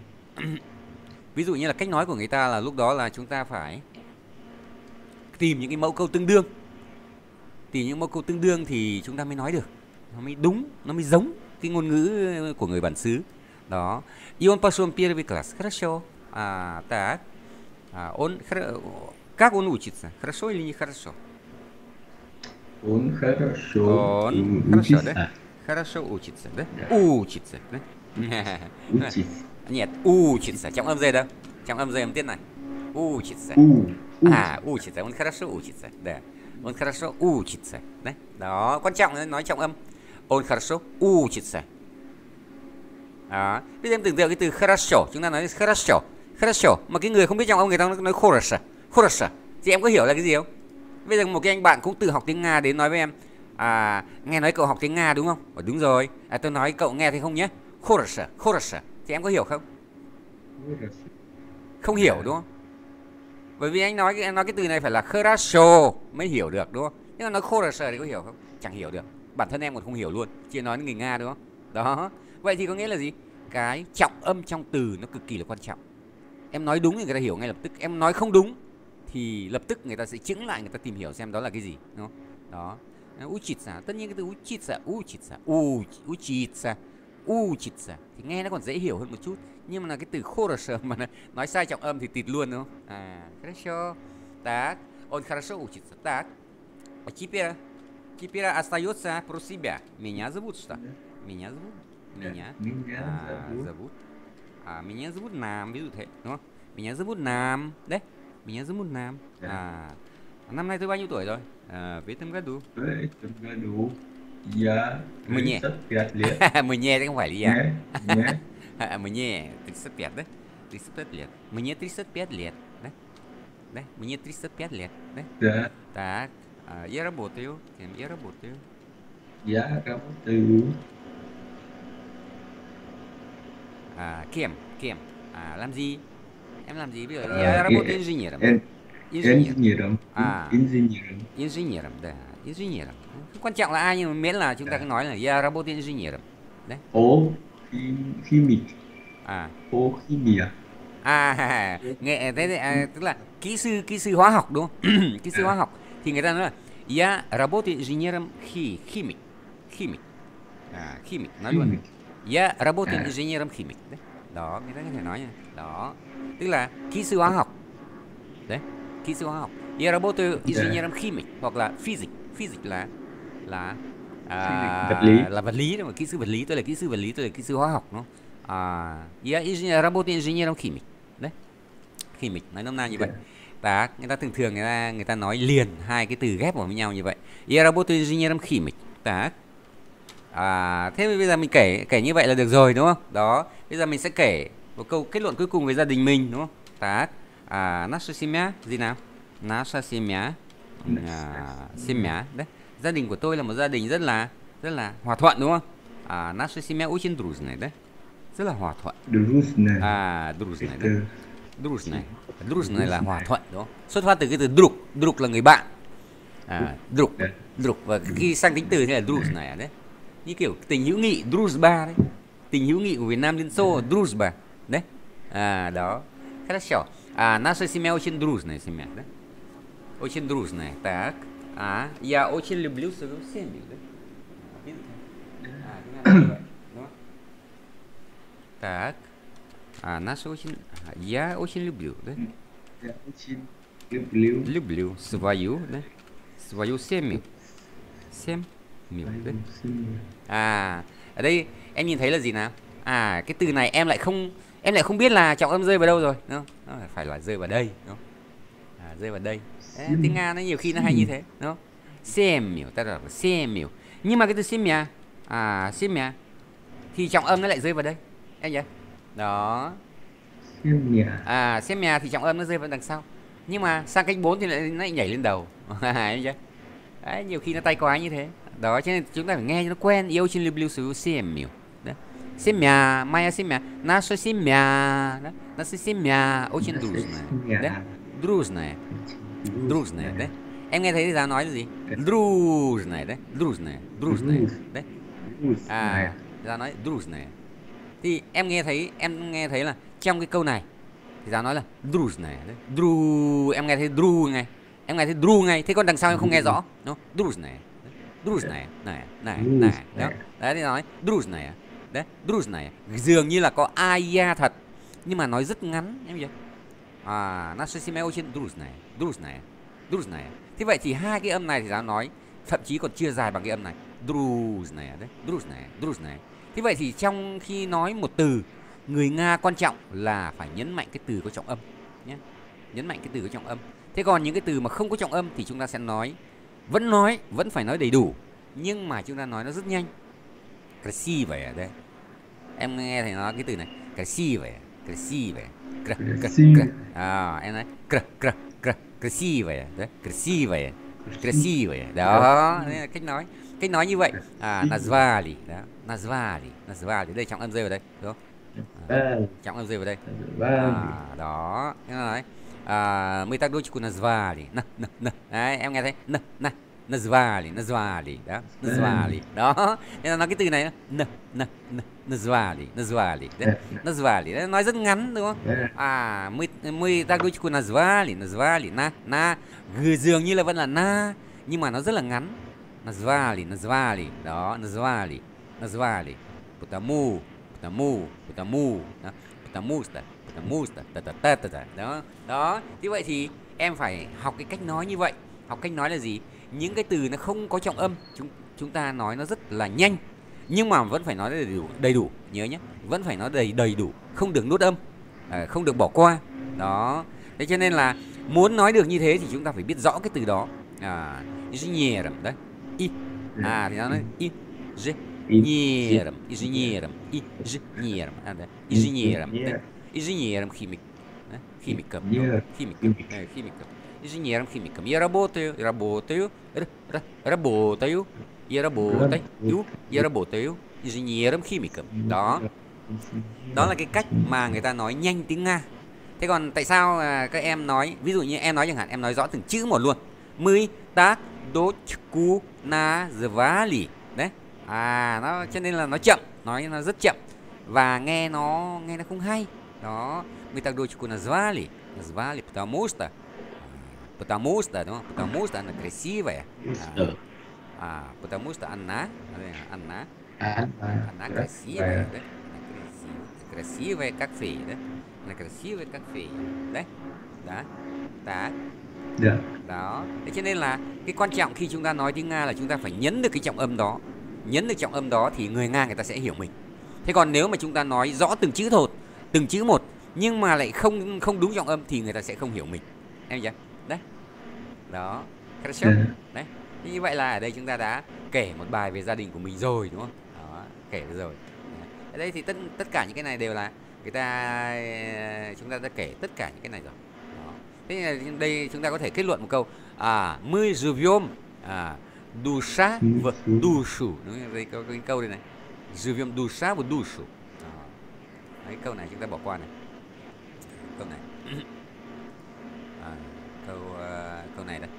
ví dụ như là cách nói của người ta là lúc đó là chúng ta phải tìm những cái mẫu câu tương đương, tìm những mẫu câu tương đương thì chúng ta mới nói được, nó mới đúng, nó mới giống cái ngôn ngữ của người bản xứ. Đó. И он пошел в первый класс. Хорошо. А, так. А, он как он учится? Хорошо или нехорошо? Он хорошо. Он хорошо, да? Хорошо учится, да? Учится, да? Учится. Нет, учится. Trọng âm dây đâu? Trọng âm dây âm tiết này. Учится. À, учится. Он хорошо учится. Да. Он хорошо учится. Đấy. Đó, quan trọng là nói trọng âm. Он хорошо учится. Đó. Bây giờ em tưởng tượng cái từ хорошо, chúng ta nói хорошо, хорошо, mà cái người không biết trọng âm người ta nói хорошо, хорошо. Thì em có hiểu là cái gì không? Bây giờ một cái anh bạn cũng tự học tiếng Nga đến nói với em, à, nghe nói cậu học tiếng Nga đúng không? Bảo đúng rồi. À, tôi nói cậu nghe thấy không nhé? Хорошо, хорошо. Thì em có hiểu không? Không hiểu đúng không? Bởi vì anh nói anh nói cái từ này phải là хорошо mới hiểu được đúng không? Nhưng mà nói хорошо thì có hiểu không? Chẳng hiểu được. Bản thân em còn không hiểu luôn, chỉ nói người Nga đúng không? Đó. Vậy thì có nghĩa là gì? Cái trọng âm trong từ nó cực kỳ là quan trọng. Em nói đúng thì người ta hiểu ngay lập tức. Em nói không đúng thì lập tức người ta sẽ chững lại, người ta tìm hiểu xem đó là cái gì, đúng không? Đó. Учиться, tất nhiên cái từ учиться, учиться, учиться, учиться thì nghe nó còn dễ hiểu hơn một chút, nhưng mà là cái từ хорошо mà nói sai trọng âm thì tịt luôn đúng không? À, хорошо. Так, он хорошо учится. Так. А теперь, теперь остается про себя. Меня зовут что? Меня зовут? Меня. À, зовут. À, меня зовут Nam, ví dụ thế, đúng không? Меня зовут Nam. Đấy. Меня зовут Nam. À, năm nay tôi bao nhiêu tuổi rồi? À, в этом году. В этом году я Мне. тридцать пять лет. Мне chứ không phải là я. Мне, мне. Мне тридцать пять, да? тридцать пять лет. Мне тридцать пять лет, да? Да? Мне тридцать пять лет, да? Да, Так, а, я работаю. Кем я работаю? я работаю. À, kèm, kèm. À, làm gì? Em làm gì bây giờ? Ờ, Я и- работаю инженером. эн- Инженер. Инженером. À, Инженером. инженером, да. Инженером. Không quan trọng là ai nhưng mà miễn là chúng ta cứ nói là я работаю инженером. Đấy. О хим- химик. À, О химия. à, nghệ thế thì, à, tức là kỹ sư kỹ sư hóa học đúng không? Kỹ sư hóa học thì người ta nói là я работаю инженером хи, химик. Химик. À, химик nói luôn. Химик. Я работаю À. инженером химик. Đấy. Đó, người ta có thể nói nha. Đó. Tức là kỹ sư hóa học. Đấy, kỹ sư hóa học. Я работаю инженером химик hoặc là physics. Physics là là à, Vật lý. là vật lý, mà kỹ sư vật lý, tôi là kỹ sư vật lý, tôi là kỹ sư hóa học đúng không? À, я инженер, работаю инженером химик. Đấy. Chimic nói nôm na như vậy. Đó, người ta thường thường người ta người ta nói liền hai cái từ ghép vào với nhau như vậy. Я работаю инженером химик. Так. À, thế bây giờ mình kể kể như vậy là được rồi đúng không? Đó, bây giờ mình sẽ kể một câu kết luận cuối cùng về gia đình mình đúng không? Так. À, наша семья gì nào? Наша семья. À, семья đấy. Gia đình của tôi là một gia đình rất là rất là hòa thuận đúng không? À, наша семья очень дружная, đấy. Rất là hòa thuận. Дружная. À, дружная, đấy. Это Дружная. Дружная là hòa thuận đúng không? Xuất phát từ cái từ друг, друг là người bạn. À, друг, друг và khi sang tính từ thì là дружная đấy. Như kiểu tình hữu nghị дружба đấy. Tình hữu nghị của Việt Nam Liên Xô дружба đấy. À đó. Хорошо. А, наша семья очень дружная семья, да? Очень дружная. Так. А, я очень люблю свою семью, да? А, ты надо, ну. Так. А, наша очень... Я очень люблю, да? Я очень люблю Люблю свою, да? Свою семью. Семью, да? семью. À, ở đây em nhìn thấy là gì nào? À, cái từ này em lại không em lại không biết là trọng âm rơi vào đâu rồi, đúng không? Nó phải là rơi vào đây, đúng không? À, rơi vào đây. Đấy, tiếng Nga nó nhiều khi nó hay như thế, đúng không? Семью, ta đọc là семью. Nhưng mà cái từ семья, à, семья thì trọng âm nó lại rơi vào đây. Em nhỉ? Đó. Семья. À, семья thì trọng âm nó rơi vào đằng sau. Nhưng mà sang cách bốn thì lại nó lại nhảy lên đầu. Em chưa? Đấy, nhiều khi nó tay quái như thế. Đó, cho nên chúng ta phải nghe cho nó quen. Я очень люблю свою семью. Да? Семья, моя семья, наша семья, да? Наша семья очень дружная. Да? Дружная. Дружная, да? Em nghe thấy thì giáo nói là gì? Дружная, да? Дружная, дружная, đấy. À, giáo nói дружная. Thì em nghe thấy, em nghe thấy là trong cái câu này thì giáo nói là дружная, đấy. Dru, em nghe thấy dru ngay. Em nghe thấy dru ngay. Thế còn đằng sau em không nghe rõ, đúng không? Дружная. Дружная, này, này, này, đó. Đấy thì nói дружная. Đấy, дружная. Dường như là có aya thật nhưng mà nói rất ngắn, em hiểu? À, наша семья очень дружная, дружная, дружная. Thế vậy thì hai cái âm này thì giáo nói thậm chí còn chưa dài bằng cái âm này. Дружная, đấy, дружная, дружная. Thế vậy thì trong khi nói một từ, người Nga quan trọng là phải nhấn mạnh cái từ có trọng âm nhé. Nhấn mạnh cái từ có trọng âm. Thế còn những cái từ mà không có trọng âm thì chúng ta sẽ nói, vẫn nói, vẫn phải nói đầy đủ, nhưng mà chúng ta nói nó rất nhanh. Красивая, да? Em nghe thầy nói cái từ này, красивая, красивая, cr, cr, cr. Красивая. À, em nói cr, cr, cr, красивая, đấy, красивая, Красивая. красивая. Dạ. Đó, đấy là cách nói. Cách nói như vậy. À, Красивая. назвали, đó, назвали, назвали. Đây trọng âm rơi vào đây, đúng không? À, Назвали. trọng âm rơi vào đây. Назвали. À, đó, thế là đấy. À, мы так дочку назвали. На, на, на. Đấy, em nghe thấy? Na, na. Назвали, назвали, đó, назвали. Đó, thế là nói cái từ này, na, na, na, назвали, назвали, đấy, Dạ. назвали. Đấy, nói rất ngắn đúng không? Dạ. À, мы, мы так дочку назвали, назвали, na, na. Gừ dường như là vẫn là na, nhưng mà nó rất là ngắn. Назвали, назвали, đó, назвали, назвали. Потому, потому, потому, đó, потому что, потому что, ta ta ta ta ta. Đó, đó. Như vậy thì em phải học cái cách nói như vậy. Học cách nói là gì? Những cái từ nó không có trọng âm, chúng chúng ta nói nó rất là nhanh, nhưng mà vẫn phải nói đầy đủ, đầy đủ. Nhớ nhé, vẫn phải nói đầy đầy đủ, không được nuốt âm, à, không được bỏ qua. Đó. Thế cho nên là muốn nói được như thế thì chúng ta phải biết rõ cái từ đó. À, инженером, đấy. И, à thì nó nói инженером, инженером, инженером, à, đấy. Инженером, đấy. Инженером химик, да? Химиком, ну, химиком, э, химиком. Инженером, химиком. Я работаю, работаю, р- р- работаю, я работаю, я работаю инженером, химиком. Đó, đó là cái cách mà người ta nói nhanh tiếng Nga. Thế còn tại sao à, các em nói, ví dụ như em nói chẳng hạn, em nói rõ từng chữ một luôn. Мы так дочку назвали. Đấy. À, nó cho nên là nó chậm, nói nó rất chậm và nghe nó nghe nó không hay. Đó, мы так дочку назвали, назвали, потому что, потому что, đúng không? Потому что она красивая. À, à, потому что она, она, она красивая, đấy. Красивая, как фея, đấy. Она красивая, как фея. Đấy. Đó. Đó. Dạ. Đó. Thế cho nên là cái quan trọng khi chúng ta nói tiếng Nga là chúng ta phải nhấn được cái trọng âm đó. Nhấn được trọng âm đó thì người Nga người ta sẽ hiểu mình. Thế còn nếu mà chúng ta nói rõ từng chữ một, từng chữ một nhưng mà lại không không đúng trọng âm thì người ta sẽ không hiểu mình. Em hiểu chưa? Đấy. Đó. Хорошо. Dạ. Đấy. Như vậy là ở đây chúng ta đã kể một bài về gia đình của mình rồi đúng không? Đó, kể rồi. Ở đây thì tất tất cả những cái này đều là người ta chúng ta đã kể tất cả những cái này rồi. Đó. Thế là đây chúng ta có thể kết luận một câu à мы живем à душа в душу. Đúng không? Đây có cái câu đây này. Живем душа в душу. Đó. Đấy, câu này chúng ta bỏ qua này. Câu này. À, câu uh, câu này đây.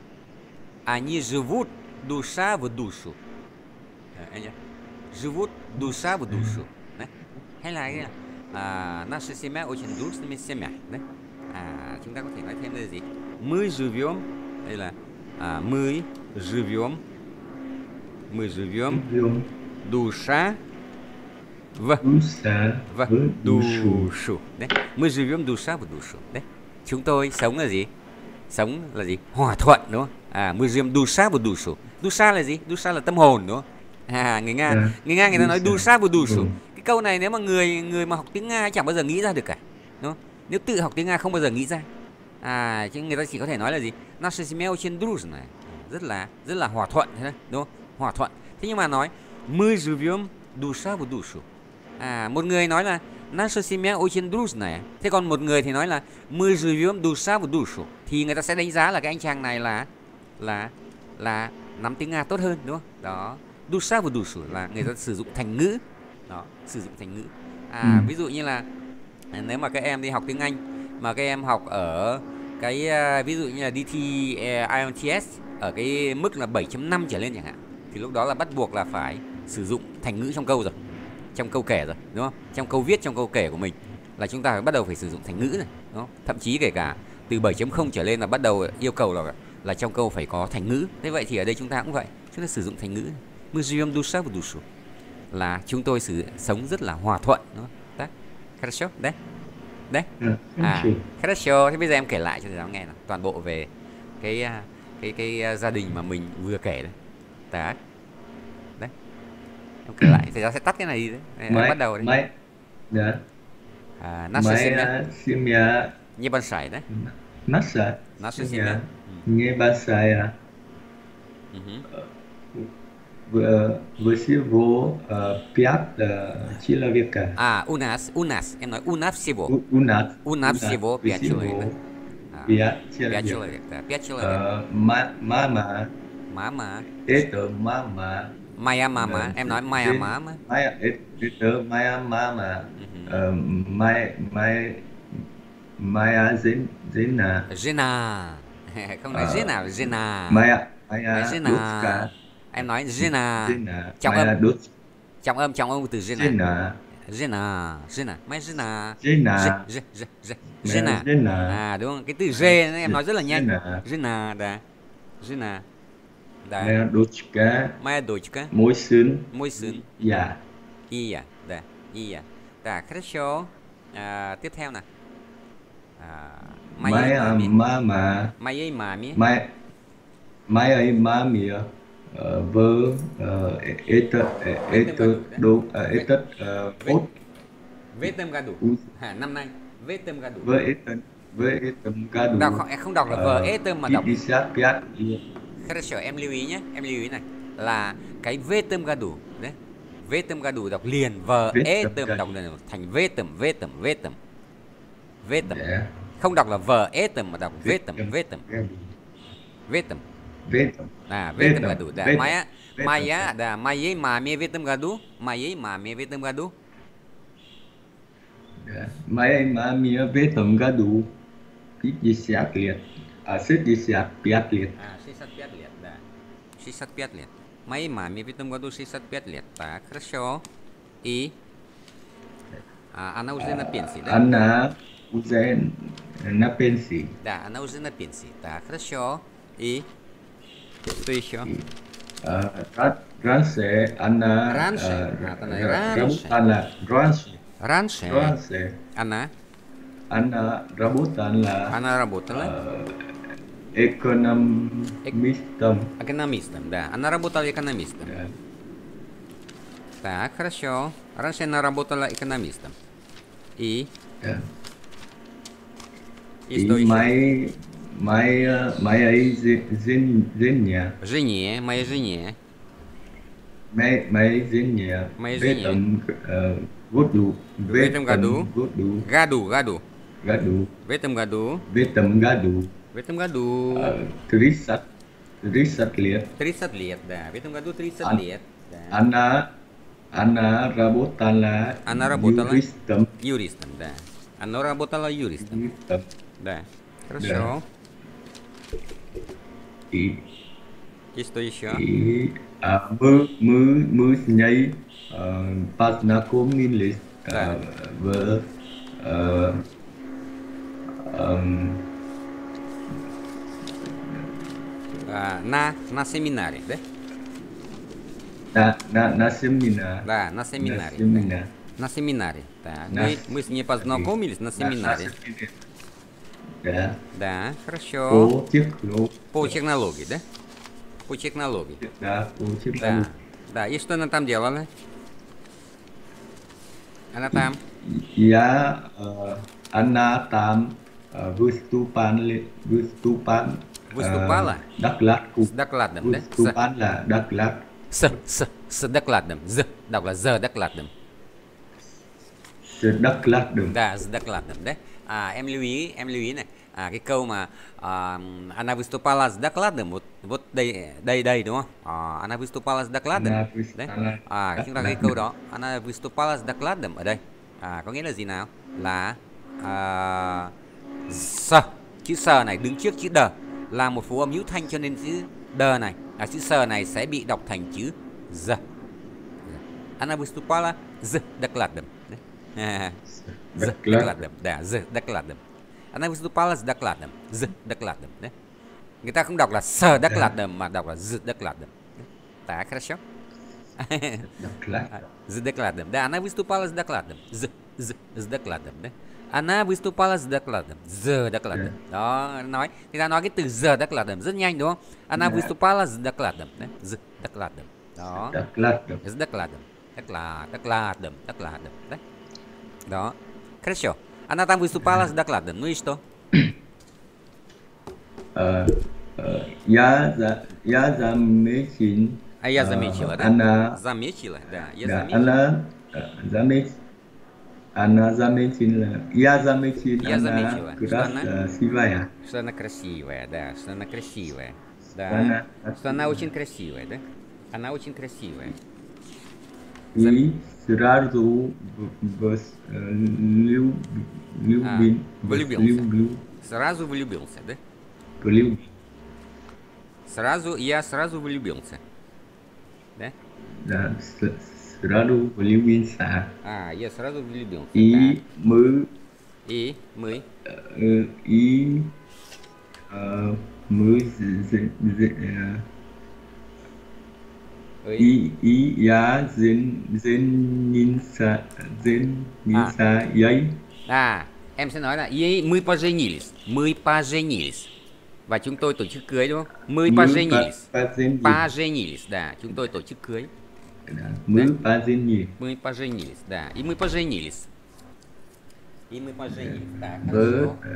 Они живут душа в душу. Đấy, nhá. Живут душа в душу. Đấy. Hay là cái này. À, наша семья очень дружная семья. Đấy. À, chúng ta có thể nói thêm đây là gì? Мы живем. Đây là à, мы живем. Мы живем. Душа в в душу. Đấy. Мы живем душа в душу. Đấy. Chúng tôi sống là gì? Sống là gì? Hòa thuận đúng không? À, мы живем душа в душу. Душа là gì? Душа là tâm hồn đúng không? À, người Nga, yeah. người Nga người ta nói душа в душу. Cái câu này nếu mà người người mà học tiếng Nga chẳng bao giờ nghĩ ra được cả, đúng không? Nếu tự học tiếng Nga không bao giờ nghĩ ra. À, chứ người ta chỉ có thể nói là gì? Наша семья очень дружная. Rất là rất là hòa thuận thế đấy, đúng không? Hòa thuận. Thế nhưng mà nói мы живем душа в душу. À, một người nói là наша семья очень дружная. Thế còn một người thì nói là мы живем душа в душу. Thì người ta sẽ đánh giá là cái anh chàng này là là là nắm tiếng Nga tốt hơn, đúng không? Đó. Душа в душу là người ta sử dụng thành ngữ. Đó, sử dụng thành ngữ. À, ừ. Ví dụ như là nếu mà các em đi học tiếng Anh mà các em học ở cái ví dụ như là đi thi i e l t s ở cái mức là bảy chấm năm trở lên chẳng hạn, thì lúc đó là bắt buộc là phải sử dụng thành ngữ trong câu rồi, trong câu kể rồi, đúng không? Trong câu viết, trong câu kể của mình là chúng ta phải bắt đầu phải sử dụng thành ngữ này, đúng không? Thậm chí kể cả từ bảy chấm không trở lên là bắt đầu yêu cầu là là trong câu phải có thành ngữ. Thế vậy thì ở đây chúng ta cũng vậy, chúng ta sử dụng thành ngữ. Мы живем душа в душу là chúng tôi sử sống rất là hòa thuận, đúng không? Đấy. Хорошо, đấy. Đấy. À, хорошо. Thế bây giờ em kể lại cho thầy giáo nghe nào, toàn bộ về cái cái cái, cái gia đình mà mình vừa kể đấy. Đấy. Đấy. Em kể lại, thầy giáo sẽ tắt cái này đi đấy. Em bắt đầu đấy. Mấy. Dạ. À, наша семья. Семья. Небольшая, да? Наша. Наша семья. Небольшая. vừa vừa xí vô piat человека. À, u nas, u nas, em nói u нас всего. У у нас У у нас нас всего пять человек, да? всего А, пять пять человек. человек, да, пять человек. Ờ, ma- Mama, Мама, это мама. моя Ờ, мама, em nói моя Trên мама. Maya, это моя мама. Mhm. Ờ, Mai Mai Maya Zin Zina. Жена. Không nói Ờ, жена, жена. Maya Nói Maya жена. Dutska. Em nói жена. Zina. Trọng âm, Maya Dut trọng âm, trọng âm từ жена. Zina. Жена, жена, моя жена. Zina. J, j, j, j. Maya Жена. Zina. À đúng không? Cái từ J này em nói rất là nhanh. Zina. Жена, да. Жена. Да. Maya Dutska. Моя дочка. Mối xứng. Мой сын. Dạ. Ия, да. Ия. Так, хорошо. А, tiếp theo nào. À, моей Моя маме. mama. Моей маме. Mai Моей маме э, в э, это э, это до э, этот э, от В этом году. у- À, năm nay. В этом году. в этом в этом году Đọc không, em không đọc là ờ, в этом mà đọc. пятьдесят пять лет. Хорошо, em lưu ý nhé, em lưu ý này là cái в этом году đấy. В этом году đọc liền, в В этом этом году. đọc liền thành в этом, в этом, в этом. В этом. Dạ. Không đọc là в этом mà đọc в этом, в этом, в этом. В этом. À, в В этом этом, году, в да. этом, Моя, в этом моя, да, моей маме в этом году, моей маме в этом году. Dạ. Моей маме в этом году пятьдесят лет. А шестьдесят пять лет. А, шестьдесят пять лет, да. шестьдесят пять лет. Моей маме в этом году шестьдесят пять лет. Так, хорошо. И а, она уже на пенсии, да? Она уже на пенсии. Да, она уже на пенсии. Так, хорошо. И что еще? И, э, ра- раньше она Раньше? э, А, она ра- раньше. работала раньше Раньше раньше она, она работала она работала э, экономистом. экономистом, да. Она работала экономистом. Да. Так, хорошо. Раньше она работала экономистом. И, Да. и И что еще? моей моя моей зе- зен- жене Жене, моей жене. моей моей жене Моей в жене. этом э, году В этом году. году Году, году. году В этом году. в этом году В этом году. э, тридцать тридцать лет. тридцать лет, да. В этом году тридцать А- лет. Да. Она она работала Она работала? юристом. Юристом, да. Она работала юристом. юристом. Да. Хорошо. И, И что еще? и а, мы, мы, мы с ней э, познакомились э, Да. в э, эм, А, на, на семинаре, да? на, на, на семинаре. Да, на семинаре. На да. семинаре. На семинаре. Так. На Мы, с- мы с ней познакомились на На- семинаре. на семинаре. Да. Да, хорошо. По технологии. По технологии, да? По технологии. Да, по Да. технологии. Да. И что она там делала? Она там. Я, э, она там э, выступали, выступан, э, Выступала? докладку. С докладом, да? С, Выступала доклад. с, с, с докладом. З. Đọc là giờ докладом. С докладом. Да, с докладом, да? À, em lưu ý, em lưu ý này. À, cái câu mà à, Anna vystupala с докладом, вот, вот đây, đây, đây đúng không? À, Anna vystupala с докладом. Anna Đấy. vystupala À, chúng ta cái докладом. câu đó, Anna vystupala с докладом ở đây. À, có nghĩa là gì nào? Là à, s, chữ s này đứng trước chữ đ là một phú âm hữu thanh, cho nên chữ đ này, à, chữ s này sẽ bị đọc thành chữ z. Anna vystupala с докладом. Đấy. À, з Доклад. докладом, да, з докладом. Она выступала с докладом, з докладом, да? Người ta không đọc là с докладом mà đọc là з докладом. Так, хорошо? Доклад. С докладом. Да, она выступала с докладом. З, з, с докладом, да? Она выступала с докладом. З докладом. Đó, nói. Người ta nói cái từ z докладом rất nhanh đúng không? Она Dạ. выступала с докладом, да? З докладом. Đó. Докладом. С докладом. Доклад, докладом, докладом, да? Да. Хорошо. Она там выступала с докладом. Ну и что? Ờ, ờ, Я, за, я замечен А я Э, заметила, да? Она, Заметила, да, я да, заметила. она э, замет, она заметила, я заметил, Я она заметила, что она, красивая. что она красивая, да, что она красивая, Что да, она что она очень красивая. красивая, да? Она очень красивая. Зам- И сразу в- э, люб- А, любим, влюбился. возлюблю, Сразу влюбился, да? полюбил. Сразу, я сразу влюбился, да? Да, с- сразу влюбился. А, я сразу влюбился, так. И мы, И мы, э, и э, мы, з- з- з- э, ơi, и, и я зен, женился, à, женился, ей, à, em sẽ nói là y мы поженились, мы поженились. Và chúng tôi tổ chức cưới đúng không? Мы мы поженились. поженились. Поженились, да, chúng tôi tổ chức cưới. Да, Да? мы поженились. Мы поженились, да. И мы поженились. И мы поженились. Так, В, хорошо. э,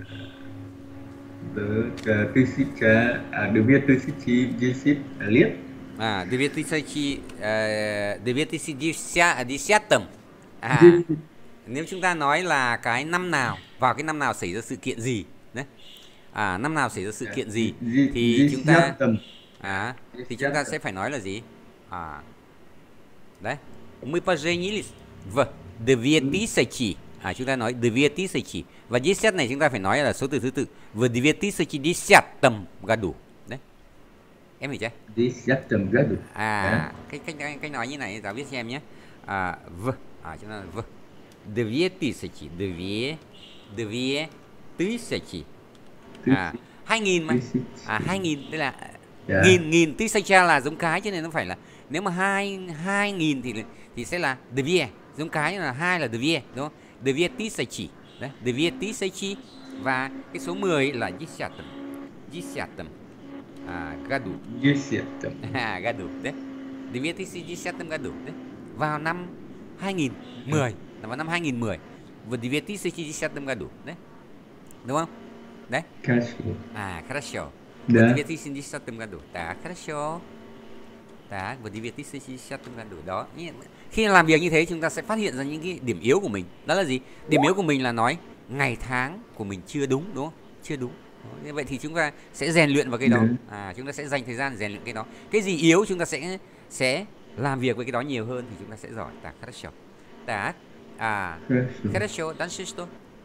в э, тысяча девятьсот десять лет. À, две тысячи, uh, две тысячи десятом. À, Десять. nếu chúng ta nói là cái năm nào, vào cái năm nào xảy ra sự kiện gì, đấy. À, năm nào xảy ra sự kiện gì Ди- thì chúng ta десятом. à, thì chúng ta sẽ phải nói là gì? À, đấy. Мы поженились в две тысячи. À, chúng ta nói две тысячи. Và десять này chúng ta phải nói là số từ thứ tự. В две тысячи десятом году. Đấy. Em hiểu chưa? Десятом году. À, cái cách cách nói như này giáo viết cho em nhé. À, v, à chúng ta là v. Две тысячи, две, две тысячи. À, hai nghìn mà. À, hai nghìn, đây là Dạ. nghìn, nghìn, tысяча là giống cái cho nên nó phải là nếu mà hai, hai nghìn thì thì sẽ là две, giống cái như là hai là две, đúng không? Две тысячи, đấy, две тысячи và cái số mười là десятом, десятом. À, году. Десятом. À, году, đấy. две тысячи десятом году, đấy. Vào năm hai nghìn mười, là vào năm hai nghìn mười. В две тысячи десятом году, đấy. Đúng không? Đấy. Хорошо. À, хорошо. Да. В две тысячи десятом году. Так, хорошо. Так, в две тысячи десятом году. Đó. Khi làm việc như thế chúng ta sẽ phát hiện ra những cái điểm yếu của mình. Đó là gì? Điểm yếu của mình là nói ngày tháng của mình chưa đúng, đúng không? Chưa đúng. Như vậy thì chúng ta sẽ rèn luyện vào cái đó. À, chúng ta sẽ dành thời gian rèn luyện cái đó. Cái gì yếu chúng ta sẽ sẽ làm việc với cái đó nhiều hơn thì chúng ta sẽ giỏi. Так, хорошо. Так. À, Хорошо. хорошо. Дальше что?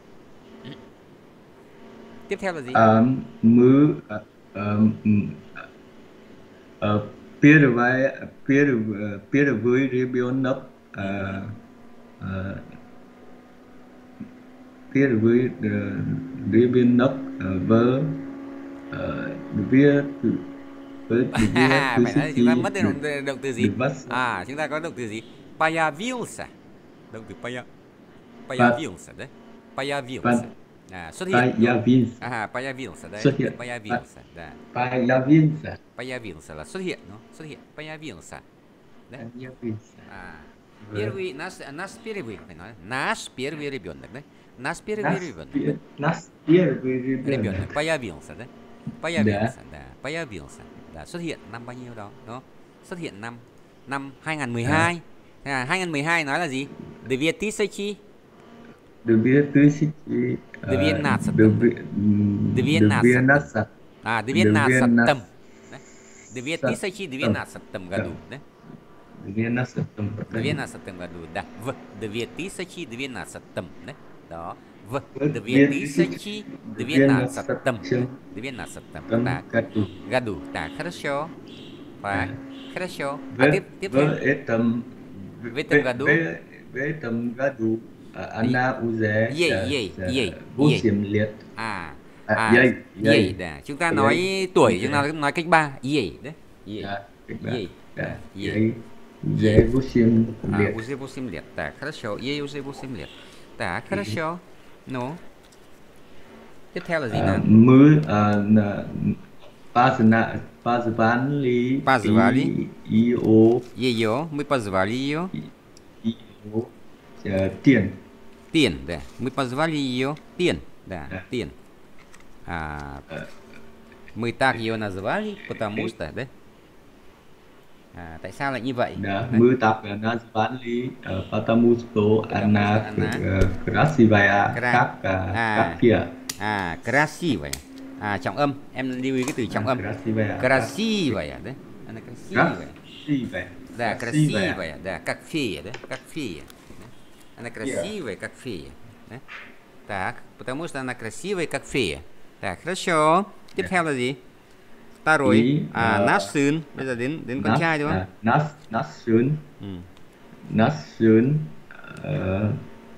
Tiếp theo là gì? А, мы а, а, м, а, первая, первый, первый ребенок, а, а, первый э, ребенок э, в э, две ты- в две À, phải nói chúng ta mất тысячи động, động từ gì? двадцать. À, chúng ta có động từ gì? Появился. Động từ поя... Появился, đấy. Появился. À, xuất hiện. đúng không? Появился. À, появился, đấy. Xuất hiện. Появился, да. Появился. Появился là xuất hiện, đúng không? Xuất hiện. Появился. Đấy. Появился. À, В- первый, наш, наш первый, phải nói. Nаш первый ребенок, đấy. Nаш первый Наш ребенок. пе- наш первый ребенок. Ребенок. Появился, đấy. Появился, да. Появился. Đã xuất hiện năm bao nhiêu đó, đúng không? Xuất hiện năm năm hai nghìn mười hai. À, hai nghìn mười hai nói là gì? две тысячи Две тысячи э, Двенадцатом. две- м, Двенадцатом. двенадцать. à, двенадцатом. Двенадцать. Đấy. две тысячи двенадцатом году, đấy. Двенадцатом. двенадцатом году, да. В две тысячи двенадцатом, đấy. Đó. В В две тысячи двенадцатом. двенадцатом. Там Так. году. Году. Так, хорошо. Так. Хорошо. В, А tiếp tiếp в theo. этом в, В этом году? в, в этом году а, она уже Ей, э, ей, э, ей, восемь лет. À, À, à, dây, dây. dây, đã. Chúng ta Dây. nói tuổi, chúng ta Dây. nói cách ba, dây, đấy. Dây. Да, когда- Ей. да, Ей. ей уже восемь А, лет. уже восемь лет. Так, хорошо. Ей уже восемь лет. Так, хорошо. Ну. Tiếp theo là gì À, nào? мы а, на- позна- позвонили Позвали. и- ее Ее. Мы позвали ее. ее э, tiền. Tiền, да. Мы позвали ее. Tiền, да. Да. Tiền. А, Э, мы так ее назвали, потому что, да? À, tại sao lại như vậy? Đã Đấy. mưu tập là nazvali uh, Потому что Потому она что она uh, красивая Кра... как uh, à các kia. à красивая. À, trọng âm, em lưu ý cái từ trọng À, âm. красивая как Красивая, đấy. Она красивая. красивая. Да, Красивая. красивая, да, как фея, да, как фея. Она красивая, как фея. Да? Так, потому что она красивая, как фея. Так, хорошо. Tiếp theo là gì? Ta rồi. Ý À, uh, nát sườn. Bây giờ đến đến con nas trai đúng không? uh, nas nasun Ừ. nasun uh,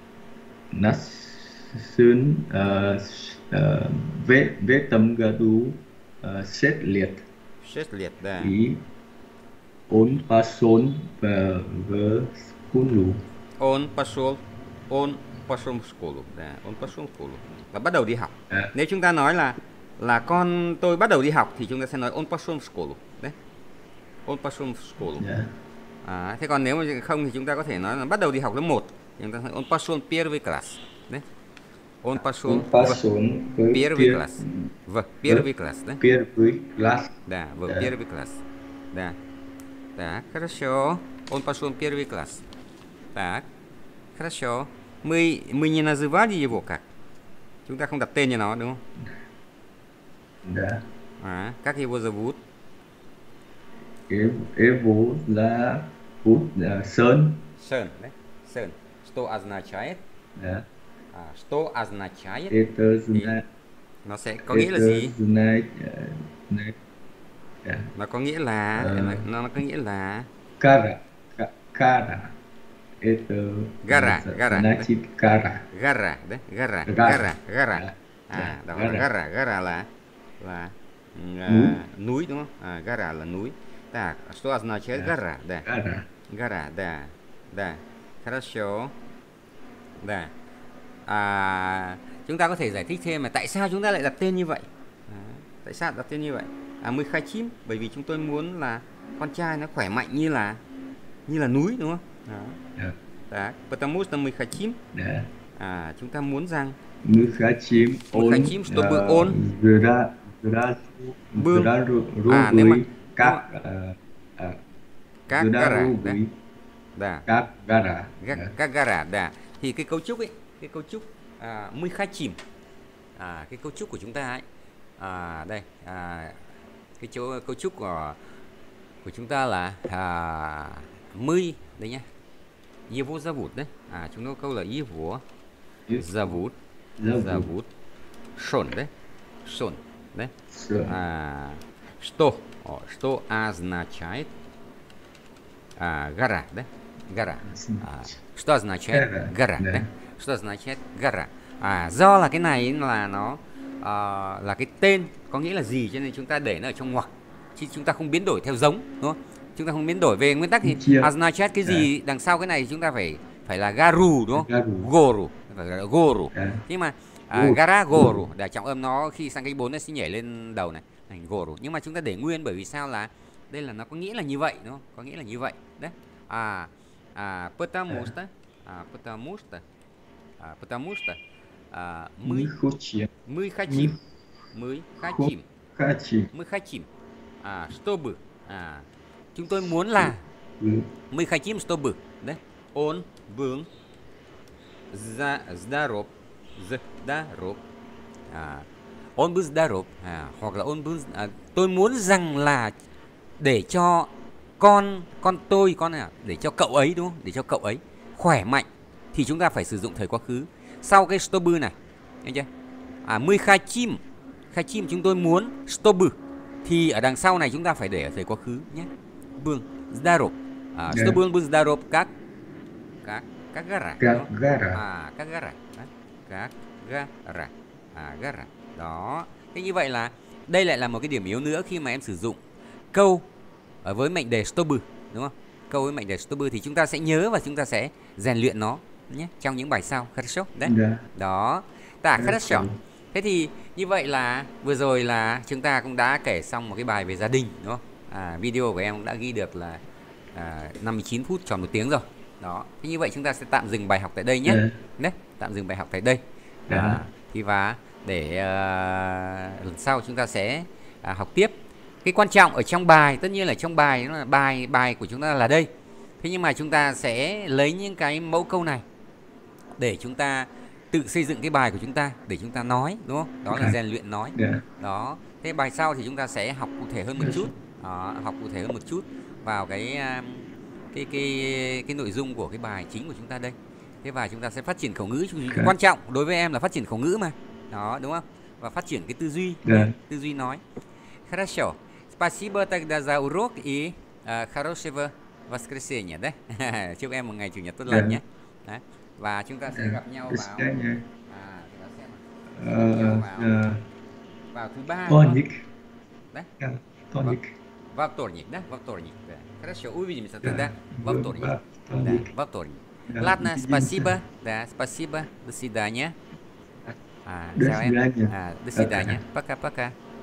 nasun uh, uh, vết vết tấm gadu uh, xét liệt. Xét liệt, да. Ý ôn pason và vơ skulu. Он пошел, он пошел в школу. Да, он пошел в школу. Là bắt đầu đi học. À, Nếu chúng ta nói là là con tôi bắt đầu đi học thì chúng ta sẽ nói он пошел в школу. Đấy. Он пошел в школу. dạ. À, thế còn nếu mà không thì chúng ta có thể nói là bắt đầu đi học lớp một. Chúng ta nói он пошел в первый класс. Đấy. Он пошел Ôn в pason với первый pir- класс. В первый класс, да? первый класс. Да, в Да. первый класс. Да. Так, хорошо. Он пошел в первый класс. Так, хорошо. Мы, мы не называли его как? Chúng ta không đặt tên cho nó đúng không? Dạ. À, как его зовут? Em Evo là Út uh, Sơn. Sơn, đấy. Sơn. Что означает? Dạ. À, что означает? Это Thì значит. nó sẽ có nghĩa là gì? Значит. Dạ. Nó có nghĩa là Ờ. nó, nó có nghĩa là Kara. Ka- Kara. Это Гора, гора. значит кара. Gara, đấy, gara, Gara. gara, gara. Dạ. À, Dạ, đó là gara. gara, gara là là à, Núi. núi đúng không? À, gara là núi. Так, что означает Да. гора? Да. Кара. Гора, да. Да. Хорошо. Да. À, chúng ta có thể giải thích thêm là tại sao chúng ta lại đặt tên như vậy? À, tại sao đặt tên như vậy? À, mươi khai chim, bởi vì chúng tôi muốn là con trai nó khỏe mạnh như là như là núi đúng không? Đó. Dạ. Так, потому что мы хотим, Dạ. à, chúng ta muốn rằng Мы хотим Мы он, хотим, чтобы э, он здра- здра- был- здоровый, À, nếu mà- как э, э, các gara, здоровый, đấy. Да. как гора. Các, Dạ. các gara, да. Thì cái cấu trúc ấy, cái cấu trúc à, мы хотим. À, cái cấu trúc của chúng ta ấy. À, đây, à, cái chỗ cấu trúc của của chúng ta là à, мы, đấy nhá. Его зовут, đấy. À, chúng nó câu là его зовут, Зовут. зовут Шон, đấy. Шон, đấy. Всё. А, что, о, что означает а, гора, да? Гора. А, что означает Гора, гора, да. да? Что означает гора? À, do là cái này là nó à, là cái tên có nghĩa là gì cho nên chúng ta để nó ở trong ngoặc chứ chúng ta không biến đổi theo giống, đúng không? Chúng ta không biến đổi về nguyên tắc thì Chia. означает cái gì đằng sau cái này thì chúng ta phải phải là garu đúng không? Garu. Goru, phải là goru. Dạ. Nhưng mà à, Goru. gara goru để trọng âm nó khi sang cái bốn nó sẽ nhảy lên đầu này thành goru, nhưng mà chúng ta để nguyên bởi vì sao là đây là nó có nghĩa là như vậy đúng không? Có nghĩa là như vậy đấy. À à потому что à, потому что à, потому что à, Мы мы хотим. мы хотим мы хотим Хотим. мы хотим à, чтобы à, chúng tôi muốn là Мы мы хотим чтобы đấy он был за здоров здоров à, он был здоров à, hoặc là он был à, tôi muốn rằng là để cho con con tôi con nào để cho cậu ấy đúng không, để cho cậu ấy khỏe mạnh thì chúng ta phải sử dụng thời quá khứ sau cái чтобы này, nghe chưa? À, мы хотим хотим chúng tôi muốn чтобы thì ở đằng sau này chúng ta phải để ở thời quá khứ nhé. Был здоров à, Dạ. чтобы он был здоров как как как гора как đúng không? гора. À, các gara. Đấy. Các gara. À, gara. Đó. Thế như vậy là đây lại là một cái điểm yếu nữa khi mà em sử dụng câu ở với mệnh đề чтобы, đúng không? Câu với mệnh đề чтобы thì chúng ta sẽ nhớ và chúng ta sẽ rèn luyện nó nhé trong những bài sau. Хорошо. Đấy. Dạ. Đó. Ta Хорошо. хорошо. Thế thì như vậy là vừa rồi là chúng ta cũng đã kể xong một cái bài về gia đình, đúng không? À, video của em cũng đã ghi được là à, năm mươi chín phút tròn một tiếng rồi. Đó. Thế như vậy chúng ta sẽ tạm dừng bài học tại đây nhé. Dạ. Đấy, tạm dừng bài học tại đây. Dạ. À, thì và để à, lần sau chúng ta sẽ à, học tiếp cái quan trọng ở trong bài, tất nhiên là trong bài nó là bài bài của chúng ta là đây. Thế nhưng mà chúng ta sẽ lấy những cái mẫu câu này để chúng ta tự xây dựng cái bài của chúng ta, để chúng ta nói, đúng không? Đó là rèn luyện nói. Yeah. Đó. Thế bài sau thì chúng ta sẽ học cụ thể hơn một chút. Đó, học cụ thể hơn một chút vào cái cái cái cái nội dung của cái bài chính của chúng ta đây. Thế và chúng ta sẽ phát triển khẩu ngữ. Okay. Quan trọng đối với em là phát triển khẩu ngữ mà. Đó, đúng không? Và phát triển cái tư duy, Yeah. tư duy nói. Хорошо. Спасибо тогда за урок и uh, хорошего воскресенья, đấy. Chúc em một ngày chủ nhật tốt lành nhé. Đấy. Và chúng ta sẽ Yeah. gặp nhau До vào свидания. à, chúng ta sẽ Ờ, nhau vào, ờ, vào thứ ba. Вторник. Đấy. Yeah, Вторник. Во вторник, да? Во вторник, да. Хорошо, увидимся Да, тогда во в- вторник. во Да, вторник. во вторник. Да, Ладно, увидимся. спасибо. Да, спасибо. До свидания. À, До chào em. свидания. À, до Пока. свидания. Пока-пока.